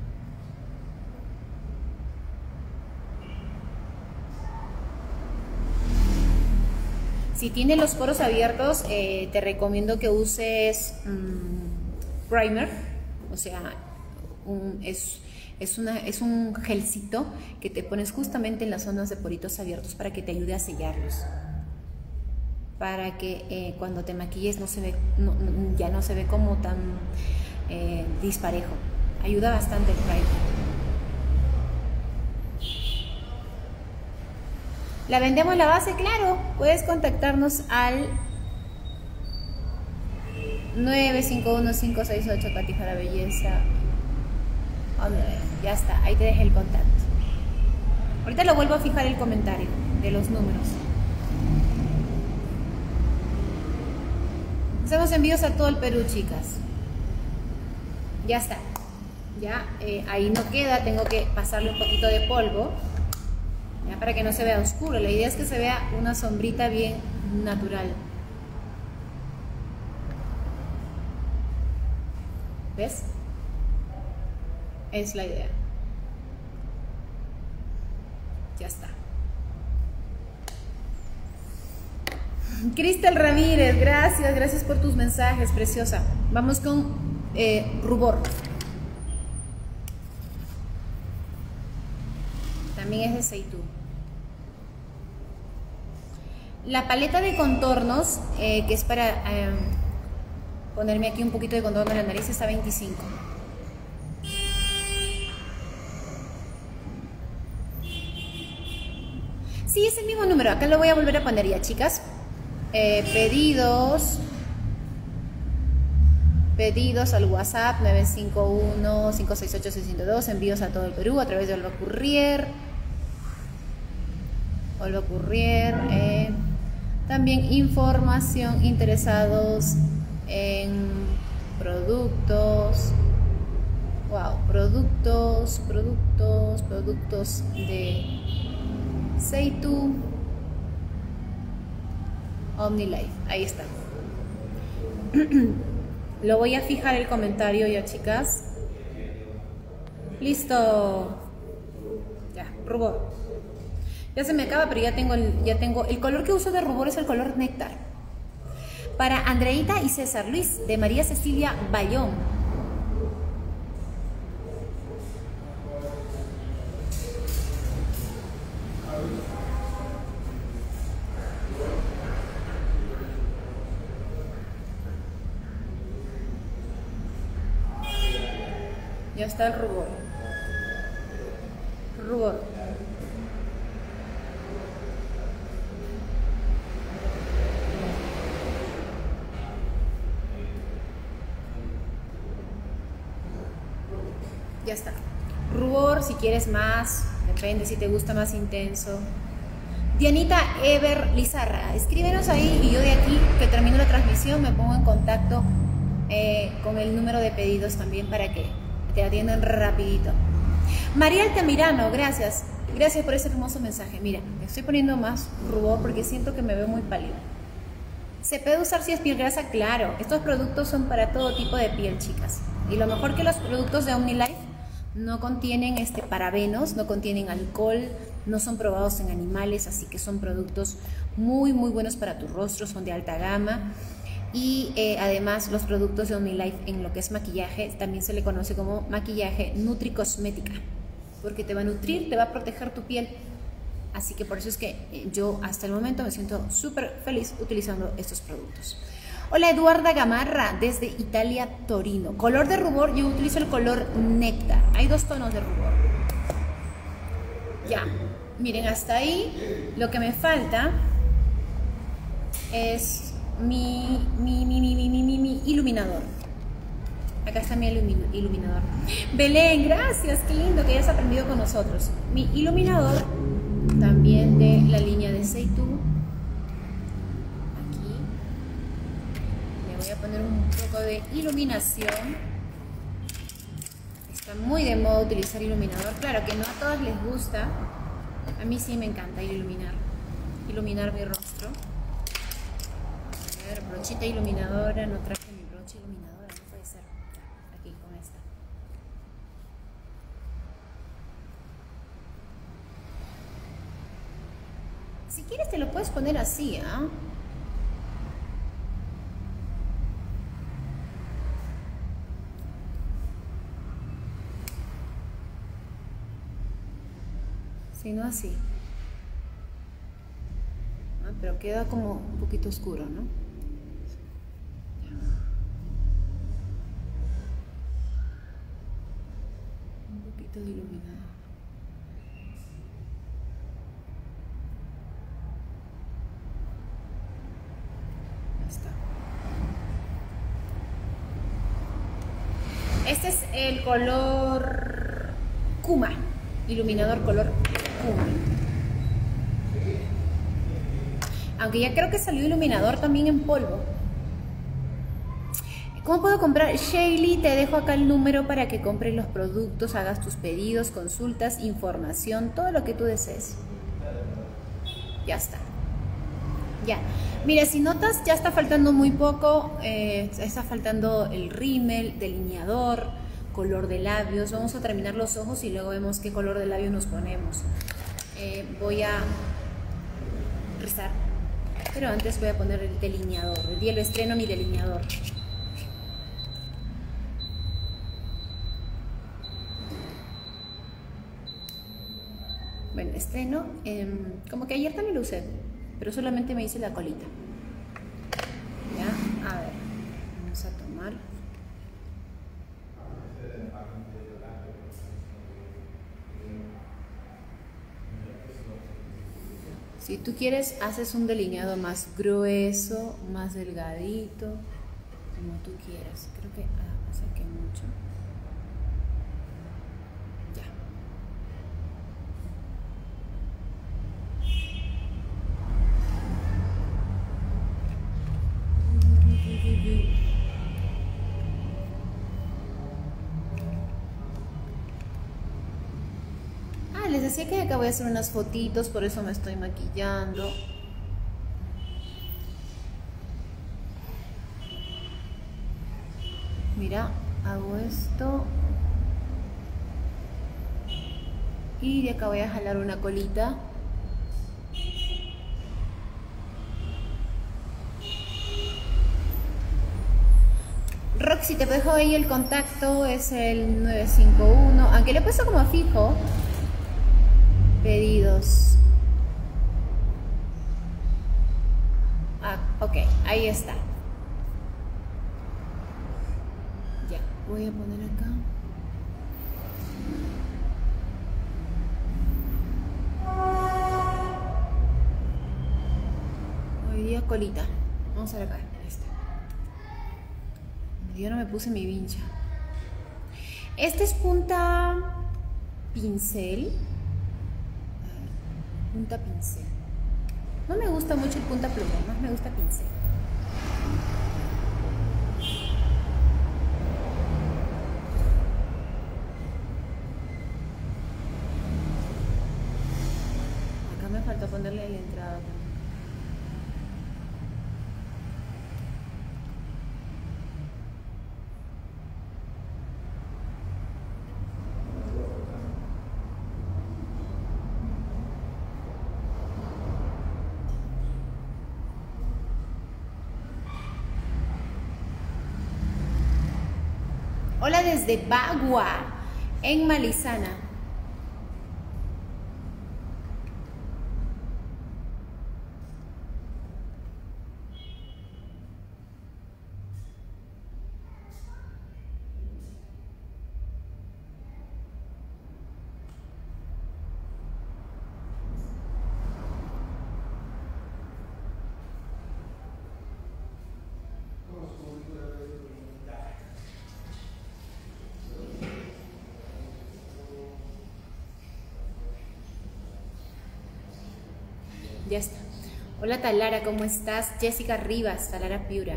A: Si tienes los poros abiertos, eh, te recomiendo que uses um, primer. O sea, un, es, es, una, es un gelcito que te pones justamente en las zonas de poritos abiertos para que te ayude a sellarlos. Para que eh, cuando te maquilles no se ve, no, no, ya no se ve como tan... Eh, disparejo. Ayuda bastante el primer. ¿La vendemos la base? Claro. Puedes contactarnos al nueve cinco uno cinco seis ocho Catifa la Belleza. Ya está, ahí te dejé el contacto. Ahorita lo vuelvo a fijar el comentario de los números. Hacemos envíos a todo el Perú, chicas. Ya está, ya eh, ahí no queda, tengo que pasarle un poquito de polvo, ya, para que no se vea oscuro. La idea es que se vea una sombrita bien natural. ¿Ves? Es la idea. Ya está. Cristel Ramírez, gracias, gracias por tus mensajes, preciosa. Vamos con Eh, rubor. También es de Seitu. La paleta de contornos, eh, que es para eh, ponerme aquí un poquito de contorno en la nariz, está veinticinco. Sí, es el mismo número. Acá lo voy a volver a poner ya, chicas. Eh, pedidos. Pedidos al WhatsApp nueve cinco uno, cinco seis ocho, seis cero dos. Envíos a todo el Perú a través de Olva Courier. Olva Courier. Eh. También información, interesados en productos. Wow, productos, productos, productos de Seitu OmniLife. Ahí está. Lo voy a fijar el comentario ya, chicas. Listo. Ya, rubor. Ya se me acaba, pero ya tengo, el, ya tengo el color que uso de rubor es el color néctar. Para Andreita y César Luis, de María Cecilia Bayón. Ya está el rubor. Rubor. Ya está. Rubor, si quieres más, depende si te gusta más intenso. Dianita Ever Lizarra, escríbenos ahí y yo de aquí, que termino la transmisión, me pongo en contacto eh, con el número de pedidos también para que te atiendan rapidito. María Altamirano, gracias. Gracias por ese hermoso mensaje. Mira, me estoy poniendo más rubor porque siento que me veo muy pálido. ¿Se puede usar si es piel grasa? Claro. Estos productos son para todo tipo de piel, chicas. Y lo mejor que los productos de OmniLife no contienen este, parabenos, no contienen alcohol, no son probados en animales, así que son productos muy, muy buenos para tu rostro, son de alta gama. Y eh, además los productos de OmniLife en lo que es maquillaje, también se le conoce como maquillaje nutricosmética, porque te va a nutrir, te va a proteger tu piel. Así que por eso es que yo hasta el momento me siento súper feliz utilizando estos productos. Hola Eduarda Gamarra, desde Italia, Torino. Color de rubor, yo utilizo el color néctar. Hay dos tonos de rubor. Ya, miren, hasta ahí lo que me falta es mi, mi, mi, mi, mi, mi, mi, mi iluminador. Acá está mi iluminador. Belén, gracias, qué lindo que hayas aprendido con nosotros. Mi iluminador, también de la línea de Seitu. Aquí le voy a poner un poco de iluminación. Está muy de moda utilizar iluminador. Claro que no a todas les gusta. A mí sí me encanta iluminar. Iluminar mi rostro. A ver, brochita iluminadora. No traje mi brocha iluminadora, no puede ser. Aquí con esta. Si quieres te lo puedes poner así, ¿ah? ¿eh? Si no así. Ah, pero queda como un poquito oscuro, ¿no? Un poquito de iluminado. Este es el color Kuma, iluminador color Kuma. Aunque ya creo que salió iluminador también en polvo. ¿Cómo puedo comprar? Shaylee, te dejo acá el número para que compres los productos, hagas tus pedidos, consultas, información, todo lo que tú desees. Ya está. Ya. Mira, si notas, ya está faltando muy poco, eh, está faltando el rímel, delineador, color de labios. Vamos a terminar los ojos y luego vemos qué color de labios nos ponemos. Eh, voy a rizar, pero antes voy a poner el delineador. El día lo estreno mi delineador. Bueno, estreno, eh, como que ayer también lo usé, pero solamente me hice la colita. Ya, a ver, vamos a tomar. Si tú quieres, haces un delineado más grueso, más delgadito, como tú quieras. Creo que ah, acerqué mucho. Ya. Ah, les decía que acá voy a hacer unas fotitos, por eso me estoy maquillando. Mira, hago esto. Y de acá voy a jalar una colita. Roxy, te dejo ahí el contacto, es el nueve cinco uno, aunque le he puesto como fijo. Pedidos. Ah, ok, ahí está. Ya, voy a poner acá. Hoy día colita. Vamos a ver acá. Ahí está. Yo no me puse mi vincha. Este es punta pincel. Punta pincel. No me gusta mucho el punta pluma, más me gusta pincel. Acá me faltó ponerle el entrado también. Hola desde Bagua, en Malizana. Ya está. Hola Talara, ¿cómo estás? Jessica Rivas, Talara Piura.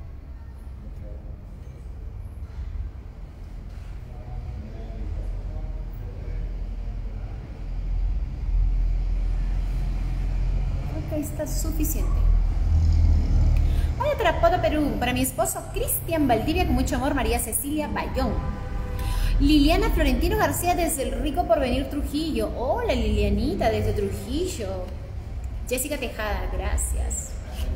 A: Ok, está suficiente. Hola Tarapoto Perú, para mi esposo Cristian Valdivia, con mucho amor, María Cecilia Bayón. Liliana Florentino García desde el Rico Porvenir Trujillo. Hola Lilianita desde Trujillo. Jessica Tejada, gracias.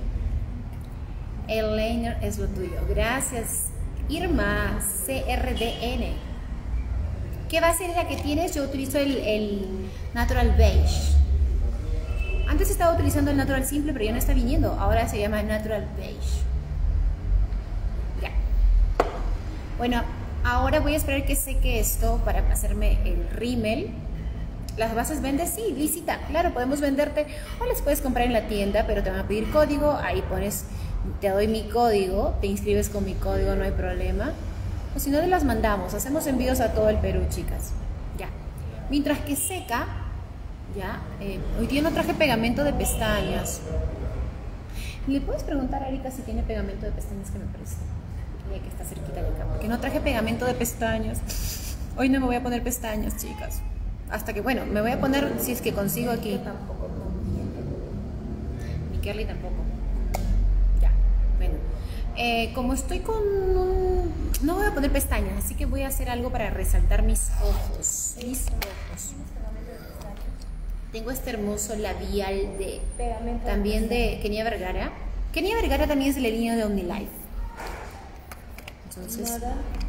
A: Elainer es lo tuyo, gracias. Irma C R D N. ¿Qué base es la que tienes? Yo utilizo el, el Natural Beige. Antes estaba utilizando el Natural Simple, pero ya no está viniendo. Ahora se llama Natural Beige. Ya. Bueno, ahora voy a esperar que seque esto para hacerme el rímel. ¿Las bases vendes? Sí, lícita, claro, podemos venderte o las puedes comprar en la tienda, pero te van a pedir código, ahí pones, te doy mi código, te inscribes con mi código, no hay problema. O si no, te las mandamos, hacemos envíos a todo el Perú, chicas. Ya, mientras que seca, ya, eh, hoy día no traje pegamento de pestañas. ¿Le puedes preguntar a Erika si tiene pegamento de pestañas que me preste? Ya que está cerquita de acá, porque no traje pegamento de pestañas. Hoy no me voy a poner pestañas, chicas. Hasta que, bueno, me voy a poner si es que consigo aquí. Yo tampoco, no. Ni Kerly tampoco. Ya, bueno. Eh, como estoy con un... No voy a poner pestañas, así que voy a hacer algo para resaltar mis ojos. Mis ojos. Tengo este hermoso labial de... También de Kenia Vergara. Kenia Vergara también es de la línea de OmniLife. Entonces...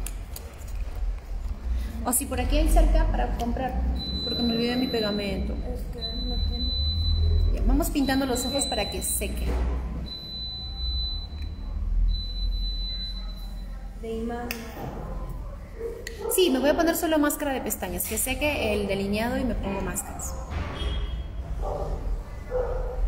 A: O si por aquí hay cerca para comprar, porque me olvidé mi pegamento.
B: Es que no tiene.
A: Ya, vamos pintando los ojos para que seque.
B: De imán.
A: Sí, me voy a poner solo máscara de pestañas, que seque el delineado y me pongo máscaras.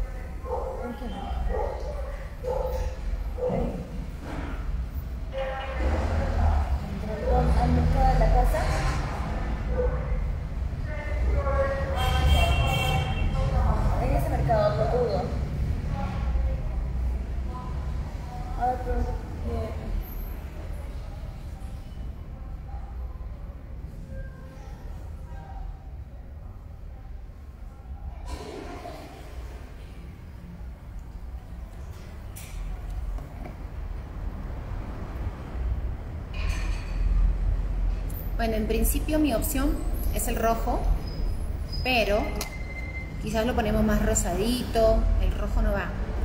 A: Bueno, en principio mi opción es el rojo, pero quizás lo ponemos más rosadito. El rojo no va.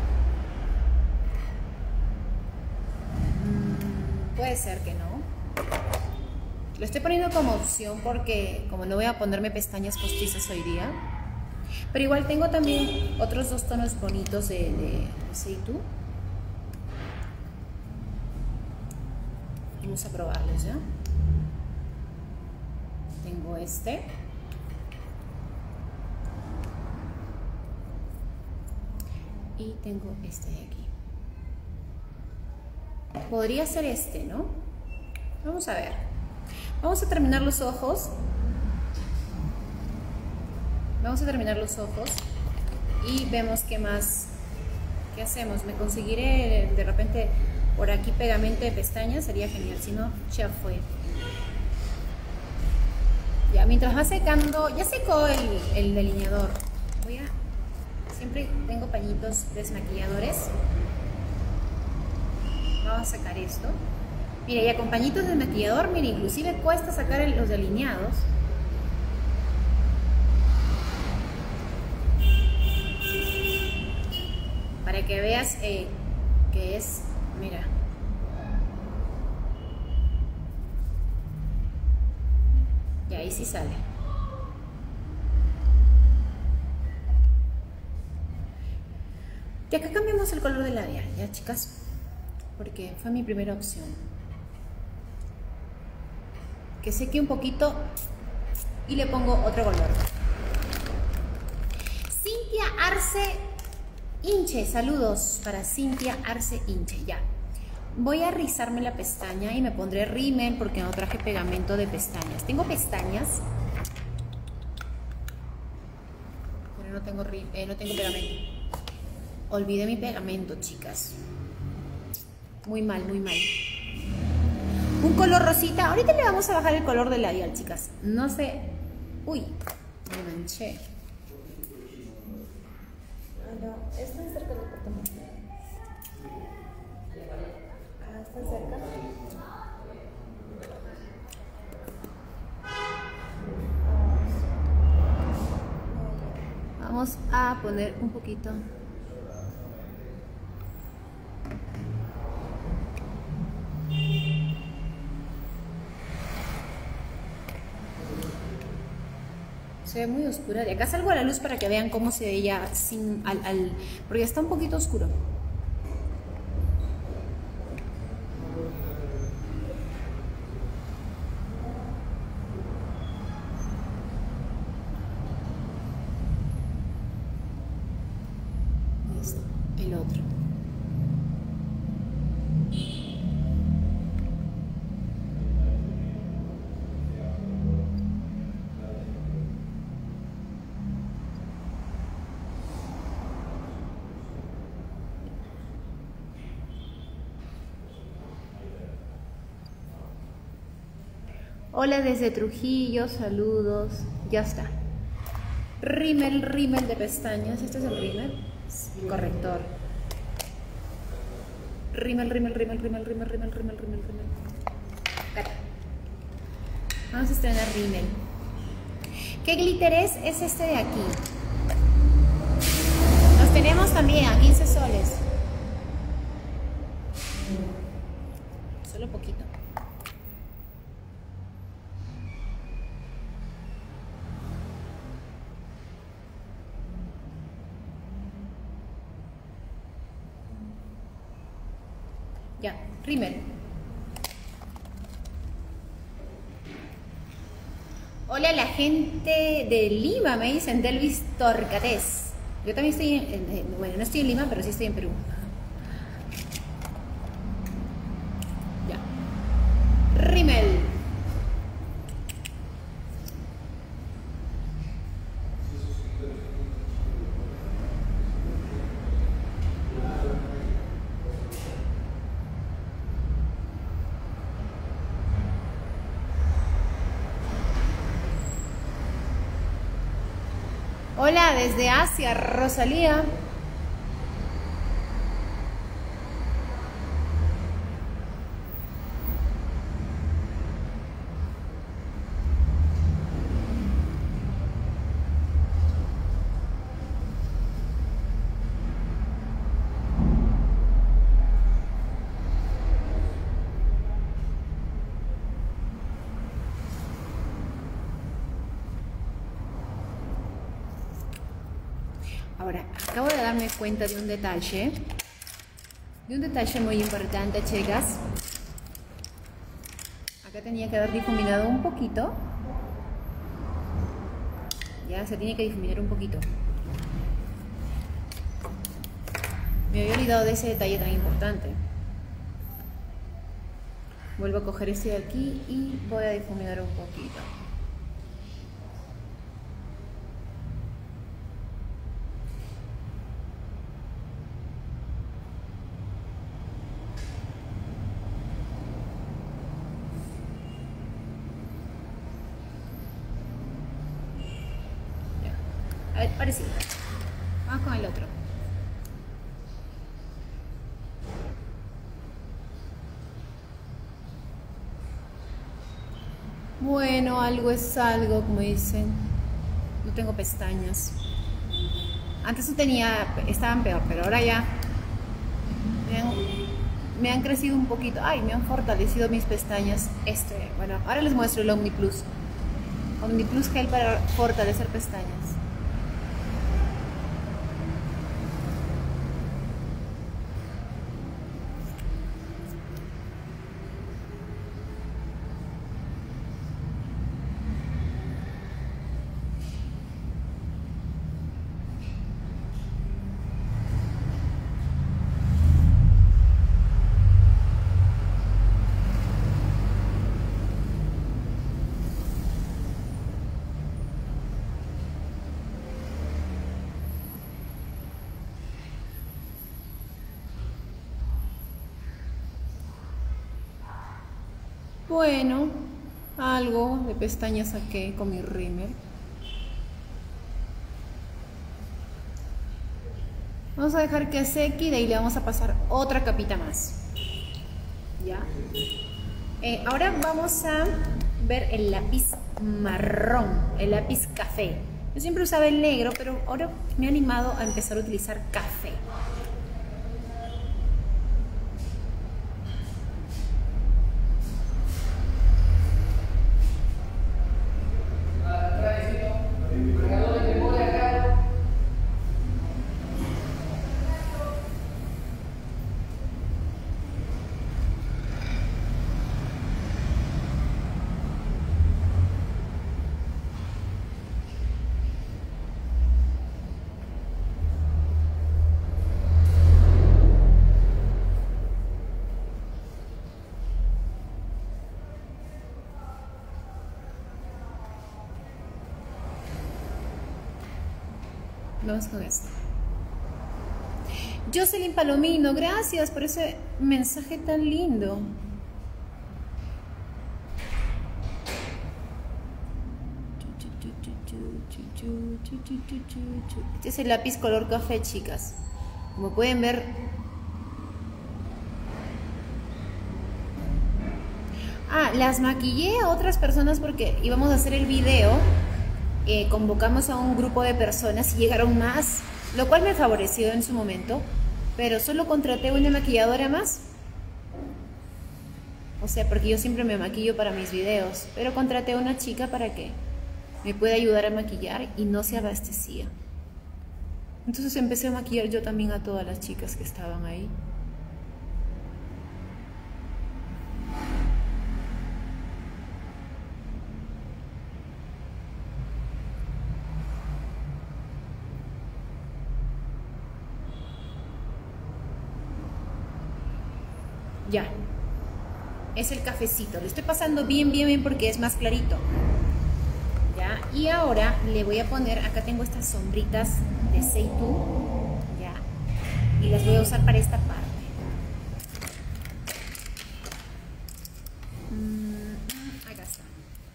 A: Mm, puede ser que no. Lo estoy poniendo como opción porque como no voy a ponerme pestañas postizas hoy día. Pero igual tengo también otros dos tonos bonitos de, de Seitu. Vamos a probarlos ya. Tengo este. Y tengo este de aquí. Podría ser este, ¿no? Vamos a ver. Vamos a terminar los ojos. Vamos a terminar los ojos. Y vemos qué más. ¿Qué hacemos? Me conseguiré de repente por aquí pegamento de pestañas. Sería genial. Si no, ya fue. Ya, mientras va secando. Ya secó el, el delineador. Voy a... Siempre tengo pañitos desmaquilladores. Vamos a sacar esto. Mira, y con pañitos desmaquillador, mira, inclusive cuesta sacar el, los delineados. Para que veas eh, que es, mira. Y ahí sí sale. Y acá cambiamos el color del labial, ya chicas, porque fue mi primera opción. Que seque un poquito y le pongo otro color. Cintia Arce Inche, saludos para Cintia Arce Inche, ya. Voy a rizarme la pestaña y me pondré rímel porque no traje pegamento de pestañas. Tengo pestañas, pero no tengo, eh, no tengo pegamento. Olvidé mi pegamento, chicas. Muy mal, muy mal. Un color rosita. Ahorita le vamos a bajar el color del labial, chicas. No sé. Uy, me manché.
B: Ah, no. ¿Está cerca del departamento? Ah, ¿está cerca?
A: Vamos a poner un poquito. Se ve muy oscura. De acá salgo a la luz para que vean cómo se ve ya sin al, al porque está un poquito oscuro. Ahí está, el otro. Hola desde Trujillo, saludos. Ya está. Rímel, rímel de pestañas. Este es el rímel. Sí, corrector. Rímel, rímel, rímel, rímel, rímel, rímel, rímel, rímel, rímel. Acá. Vamos a estrenar rímel. ¿Qué glitter es? Es este de aquí. Los tenemos también a quince soles. Solo poquito. Ya, rímel. Hola la gente de Lima, me dicen, Delvis Torcatés. Yo también estoy en, en, bueno, no estoy en Lima, pero sí estoy en Perú. Ya. Rímel. Hola desde Asia, Rosalía. Ahora, acabo de darme cuenta de un detalle. De un detalle muy importante, chicas. Acá tenía que haber difuminado un poquito. Ya, se tiene que difuminar un poquito. Me había olvidado de ese detalle tan importante. Vuelvo a coger este de aquí y voy a difuminar un poquito. Ya. A ver, parecido. Vamos con el otro. Bueno, algo es algo, como dicen. No tengo pestañas. Antes no tenía, estaban peor, pero ahora ya me han, me han crecido un poquito. Ay, me han fortalecido mis pestañas. Este, bueno, ahora les muestro el Omni Plus. Omni Plus Gel para fortalecer pestañas. Bueno, algo de pestañas saqué con mi rímel. Vamos a dejar que seque y de ahí le vamos a pasar otra capita más. ¿Ya? Eh, ahora vamos a ver el lápiz marrón, el lápiz café. Yo siempre usaba el negro, pero ahora me he animado a empezar a utilizar café. Vamos con esto. Jocelyn Palomino, gracias por ese mensaje tan lindo. Este es el lápiz color café, chicas. Como pueden ver, ah, las maquillé a otras personas porque íbamos a hacer el video. Eh, convocamos a un grupo de personas y llegaron más, lo cual me favoreció en su momento, pero solo contraté una maquilladora más. O sea, porque yo siempre me maquillo para mis videos, pero contraté a una chica para que me pueda ayudar a maquillar y no se abastecía. Entonces empecé a maquillar yo también a todas las chicas que estaban ahí. Ya, es el cafecito, le estoy pasando bien, bien, bien porque es más clarito. Ya, y ahora le voy a poner, acá tengo estas sombritas de Seitu, ya, y las voy a usar para esta parte. Mm, acá está.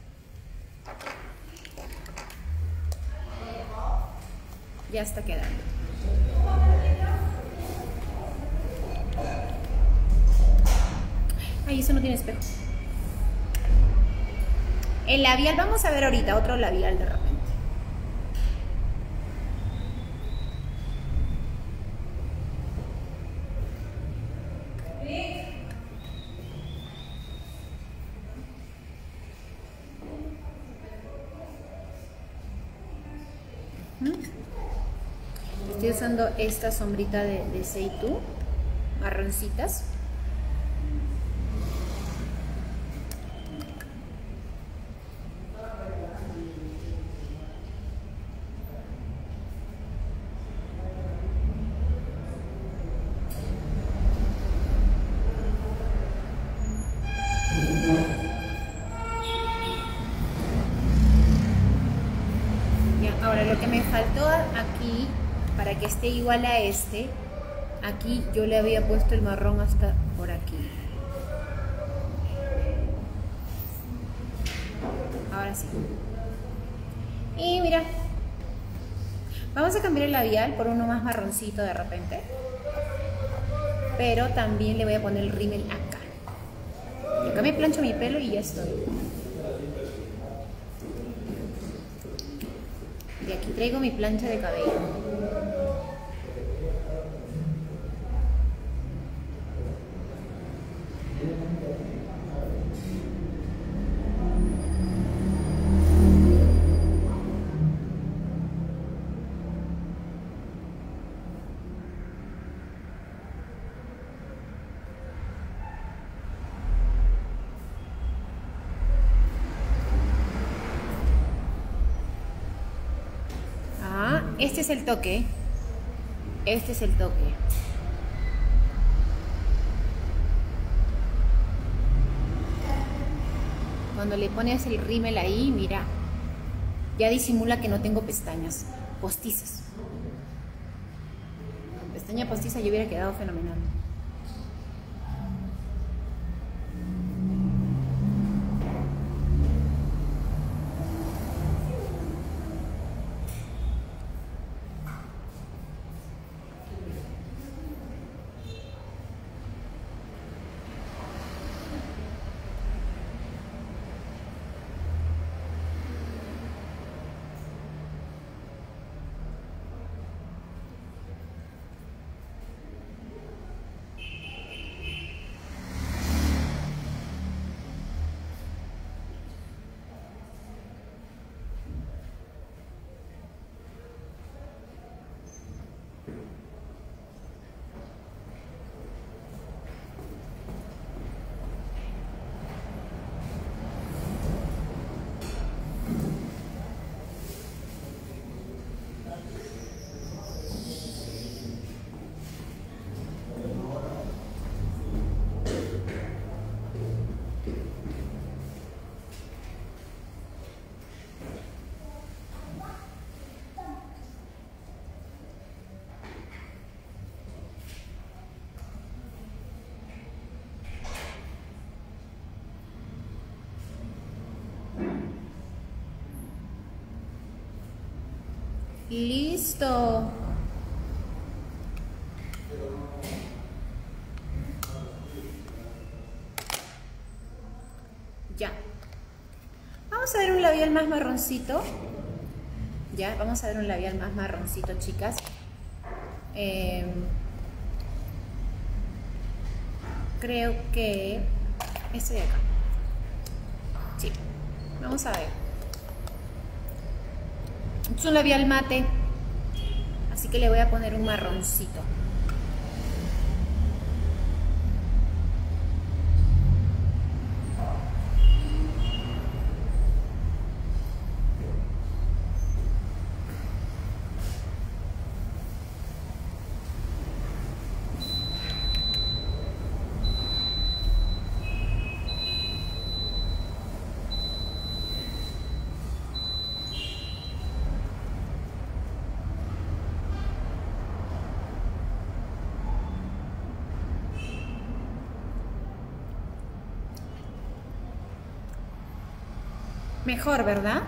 A: Ya está quedando. Ay, eso no tiene espejo. El labial, vamos a ver ahorita otro labial de repente. Estoy usando esta sombrita de, de Seitu, marroncitas. Ahora lo que me faltó aquí, para que esté igual a este, aquí yo le había puesto el marrón hasta por aquí. Ahora sí. Y mira, vamos a cambiar el labial por uno más marroncito de repente. Pero también le voy a poner el rímel acá. Y acá me plancho mi pelo y ya estoy. Y aquí traigo mi plancha de cabello. Este es el toque, este es el toque. Cuando le pones el rímel ahí, mira, ya disimula que no tengo pestañas postizas. Con pestaña postiza yo hubiera quedado fenomenal. Listo. Ya. Vamos a ver un labial más marroncito. Ya, vamos a ver un labial más marroncito, chicas. Eh, creo que este de acá. Sí. Vamos a ver. Es un labial mate, así que le voy a poner un marroncito. Mejor, ¿verdad?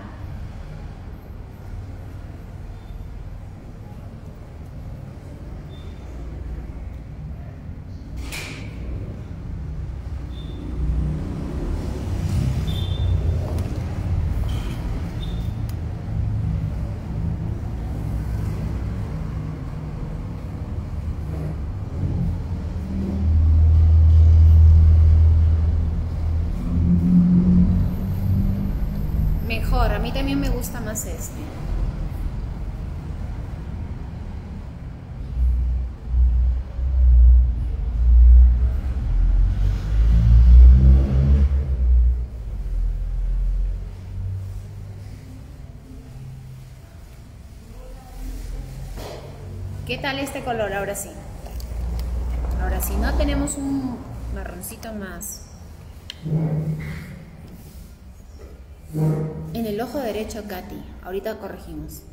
A: Mejor, a mí también me gusta más este. ¿Qué tal este color? Ahora sí. Ahora sí, no tenemos un marroncito más. En el ojo derecho, Katy. Ahorita corregimos.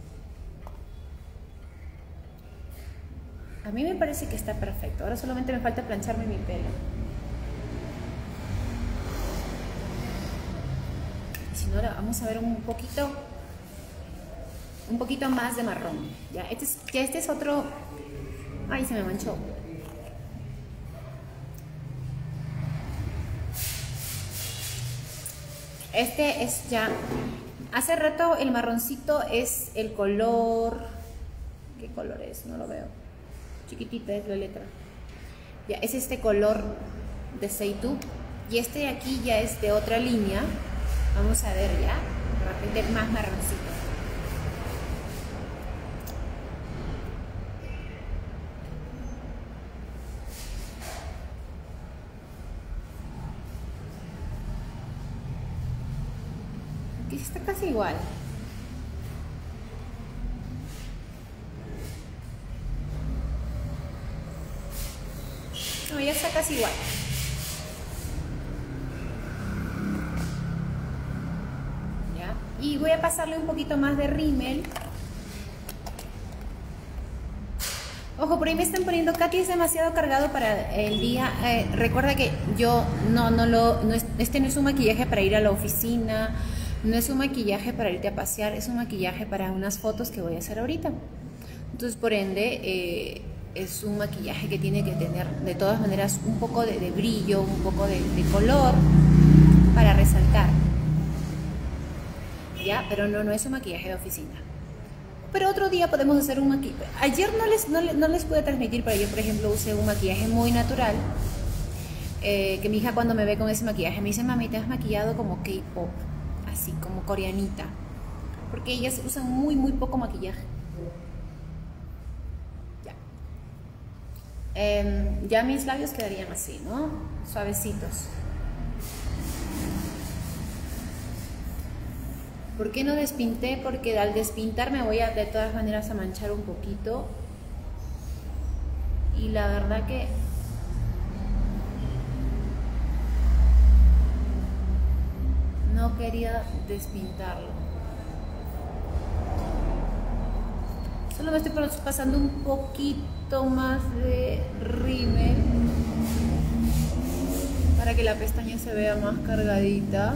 A: A mí me parece que está perfecto. Ahora solamente me falta plancharme mi pelo. Y si no, ahora vamos a ver un poquito, un poquito más de marrón. Ya, este es, ya este es otro. Ay, se me manchó. Este es ya. Hace rato el marroncito es el color. ¿Qué color es? No lo veo. Chiquitita es la letra. Ya, es este color de Seitu. Y este de aquí ya es de otra línea. Vamos a ver ya. De repente más marroncito. Aquí está casi igual. No, ya está casi igual. Ya. Y voy a pasarle un poquito más de rímel. Ojo, por ahí me están poniendo, Katy, es demasiado cargado para el día. Eh, recuerda que yo no, no lo, no es, este no es un maquillaje para ir a la oficina, no es un maquillaje para irte a pasear, es un maquillaje para unas fotos que voy a hacer ahorita. Entonces, por ende, eh, es un maquillaje que tiene que tener de todas maneras un poco de, de brillo, un poco de, de color para resaltar. Ya, pero no, no es un maquillaje de oficina. Pero otro día podemos hacer un maquillaje. Ayer no les, no, no les pude transmitir, pero ayer, por ejemplo, usé un maquillaje muy natural. Eh, que mi hija cuando me ve con ese maquillaje me dice, mami, te has maquillado como K-pop, así como coreanita. Porque ellas usan muy, muy poco maquillaje. Ya. Eh, ya mis labios quedarían así, ¿no? Suavecitos. ¿Por qué no despinté? Porque al despintar me voy a de todas maneras a manchar un poquito. Y la verdad que no quería despintarlo. Solo me estoy pasando un poquito más de rímel para que la pestaña se vea más cargadita.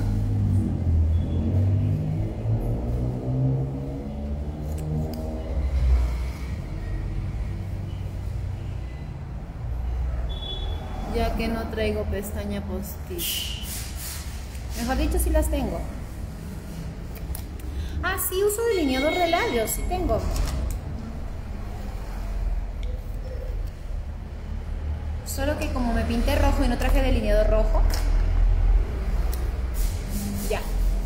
A: Ya que no traigo pestaña postiza. Mejor dicho, sí las tengo. Ah, sí, uso delineador de labios, sí tengo. Solo que como me pinté rojo y no traje delineador rojo. Ya.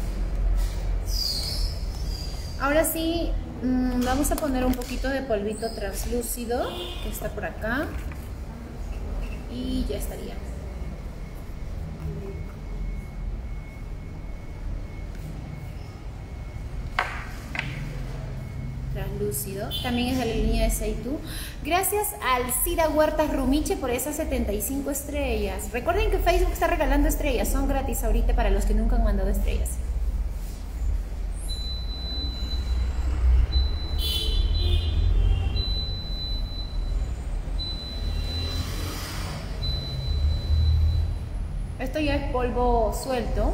A: Ahora sí, mmm, vamos a poner un poquito de polvito translúcido que está por acá. Y ya estaría. Translúcido. También es de la línea de Seitu. Gracias al Cira Huertas Rumiche por esas setenta y cinco estrellas. Recuerden que Facebook está regalando estrellas. Son gratis ahorita para los que nunca han mandado estrellas. Esto ya es polvo suelto.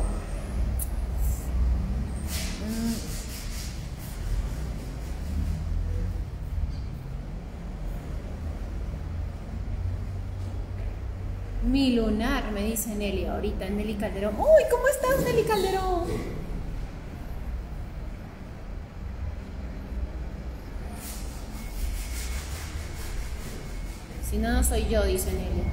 A: Mi lunar, me dice Nelly ahorita, Nelly Calderón. ¡Uy! ¿Cómo estás, Nelly Calderón? Si no, no soy yo, dice Nelly.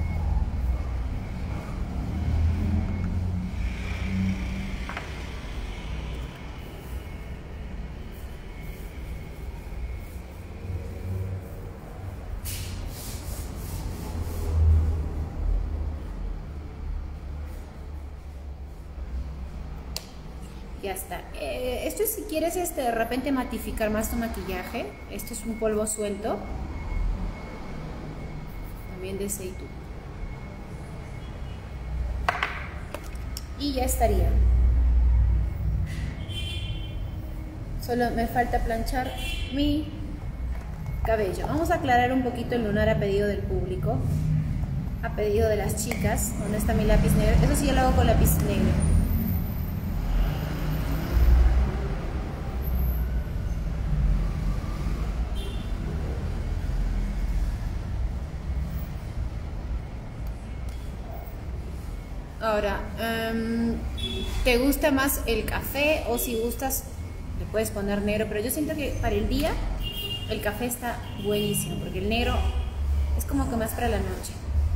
A: Ya está. Eh, esto es si quieres este, de repente matificar más tu maquillaje. Esto es un polvo suelto. también de Seitu. Y ya estaría. Solo me falta planchar mi cabello. Vamos a aclarar un poquito el lunar a pedido del público, a pedido de las chicas. ¿Dónde está mi lápiz negro? Eso sí, yo lo hago con lápiz negro. Ahora, um, ¿te gusta más el café o si gustas le puedes poner negro? Pero yo siento que para el día el café está buenísimo porque el negro es como que más para la noche.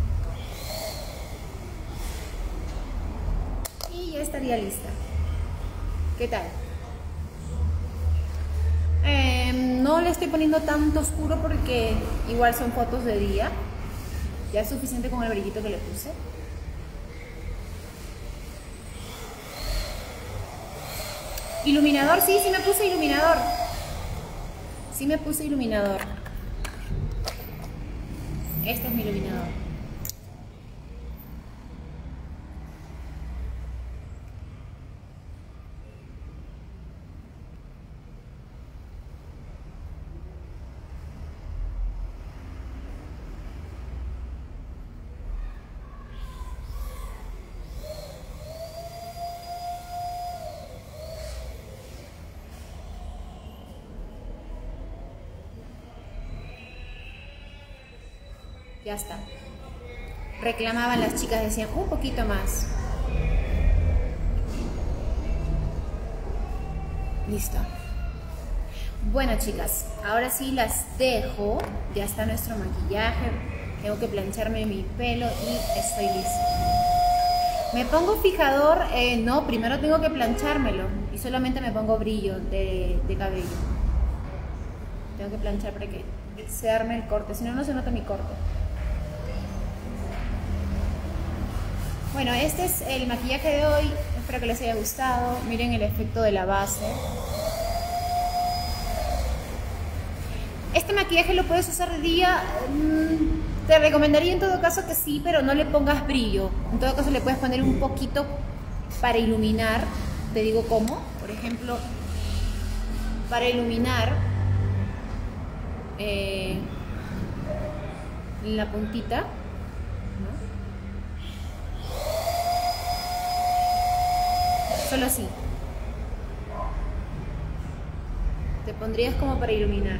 A: Y ya estaría lista. ¿Qué tal? Eh, no le estoy poniendo tanto oscuro porque igual son fotos de día. Ya es suficiente con el brillito que le puse. Iluminador, sí, sí me puse iluminador. Sí me puse iluminador. Este es mi iluminador. Ya está. Reclamaban las chicas, decían un poquito más. Listo. Bueno, chicas, ahora sí las dejo. Ya está nuestro maquillaje. Tengo que plancharme mi pelo y estoy lista. ¿Me pongo fijador? Eh, no, primero tengo que planchármelo. Y solamente me pongo brillo de, de cabello. Tengo que planchar para que se arme el corte. Si no, no se nota mi corte. Bueno, este es el maquillaje de hoy, espero que les haya gustado. Miren el efecto de la base. Este maquillaje lo puedes usar de día, te recomendaría en todo caso que sí, pero no le pongas brillo. En todo caso le puedes poner un poquito para iluminar, te digo cómo. Por ejemplo, para iluminar eh, la puntita. Solo así. Te pondrías como para iluminar.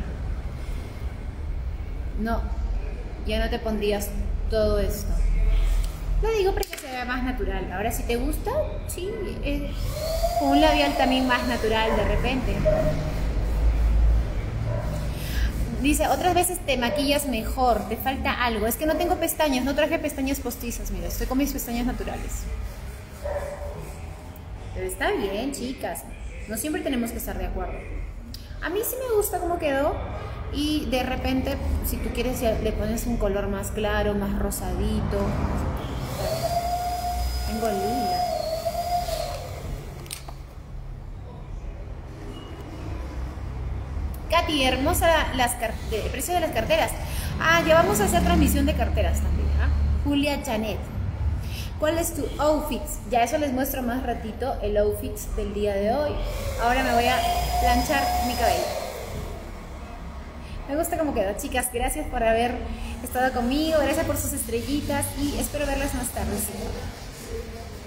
A: No, ya no te pondrías todo esto. Lo digo para que se vea más natural. Ahora si te gusta, sí, eh, con un labial también más natural de repente. Dice, otras veces te maquillas mejor, te falta algo. Es que no tengo pestañas, no traje pestañas postizas, mira, estoy con mis pestañas naturales. Pero está bien, chicas. No siempre tenemos que estar de acuerdo. A mí sí me gusta cómo quedó. Y de repente, si tú quieres, le pones un color más claro, más rosadito. Tengo lila. Katy, hermosa las el precio de las carteras. Ah, ya vamos a hacer transmisión de carteras también. ¿Ah? Julia Janet. ¿Cuál es tu outfit? Ya eso les muestro más ratito, el outfit del día de hoy. Ahora me voy a planchar mi cabello. Me gusta cómo quedó, chicas. Gracias por haber estado conmigo, gracias por sus estrellitas y espero verlas más tarde. ¿Sí?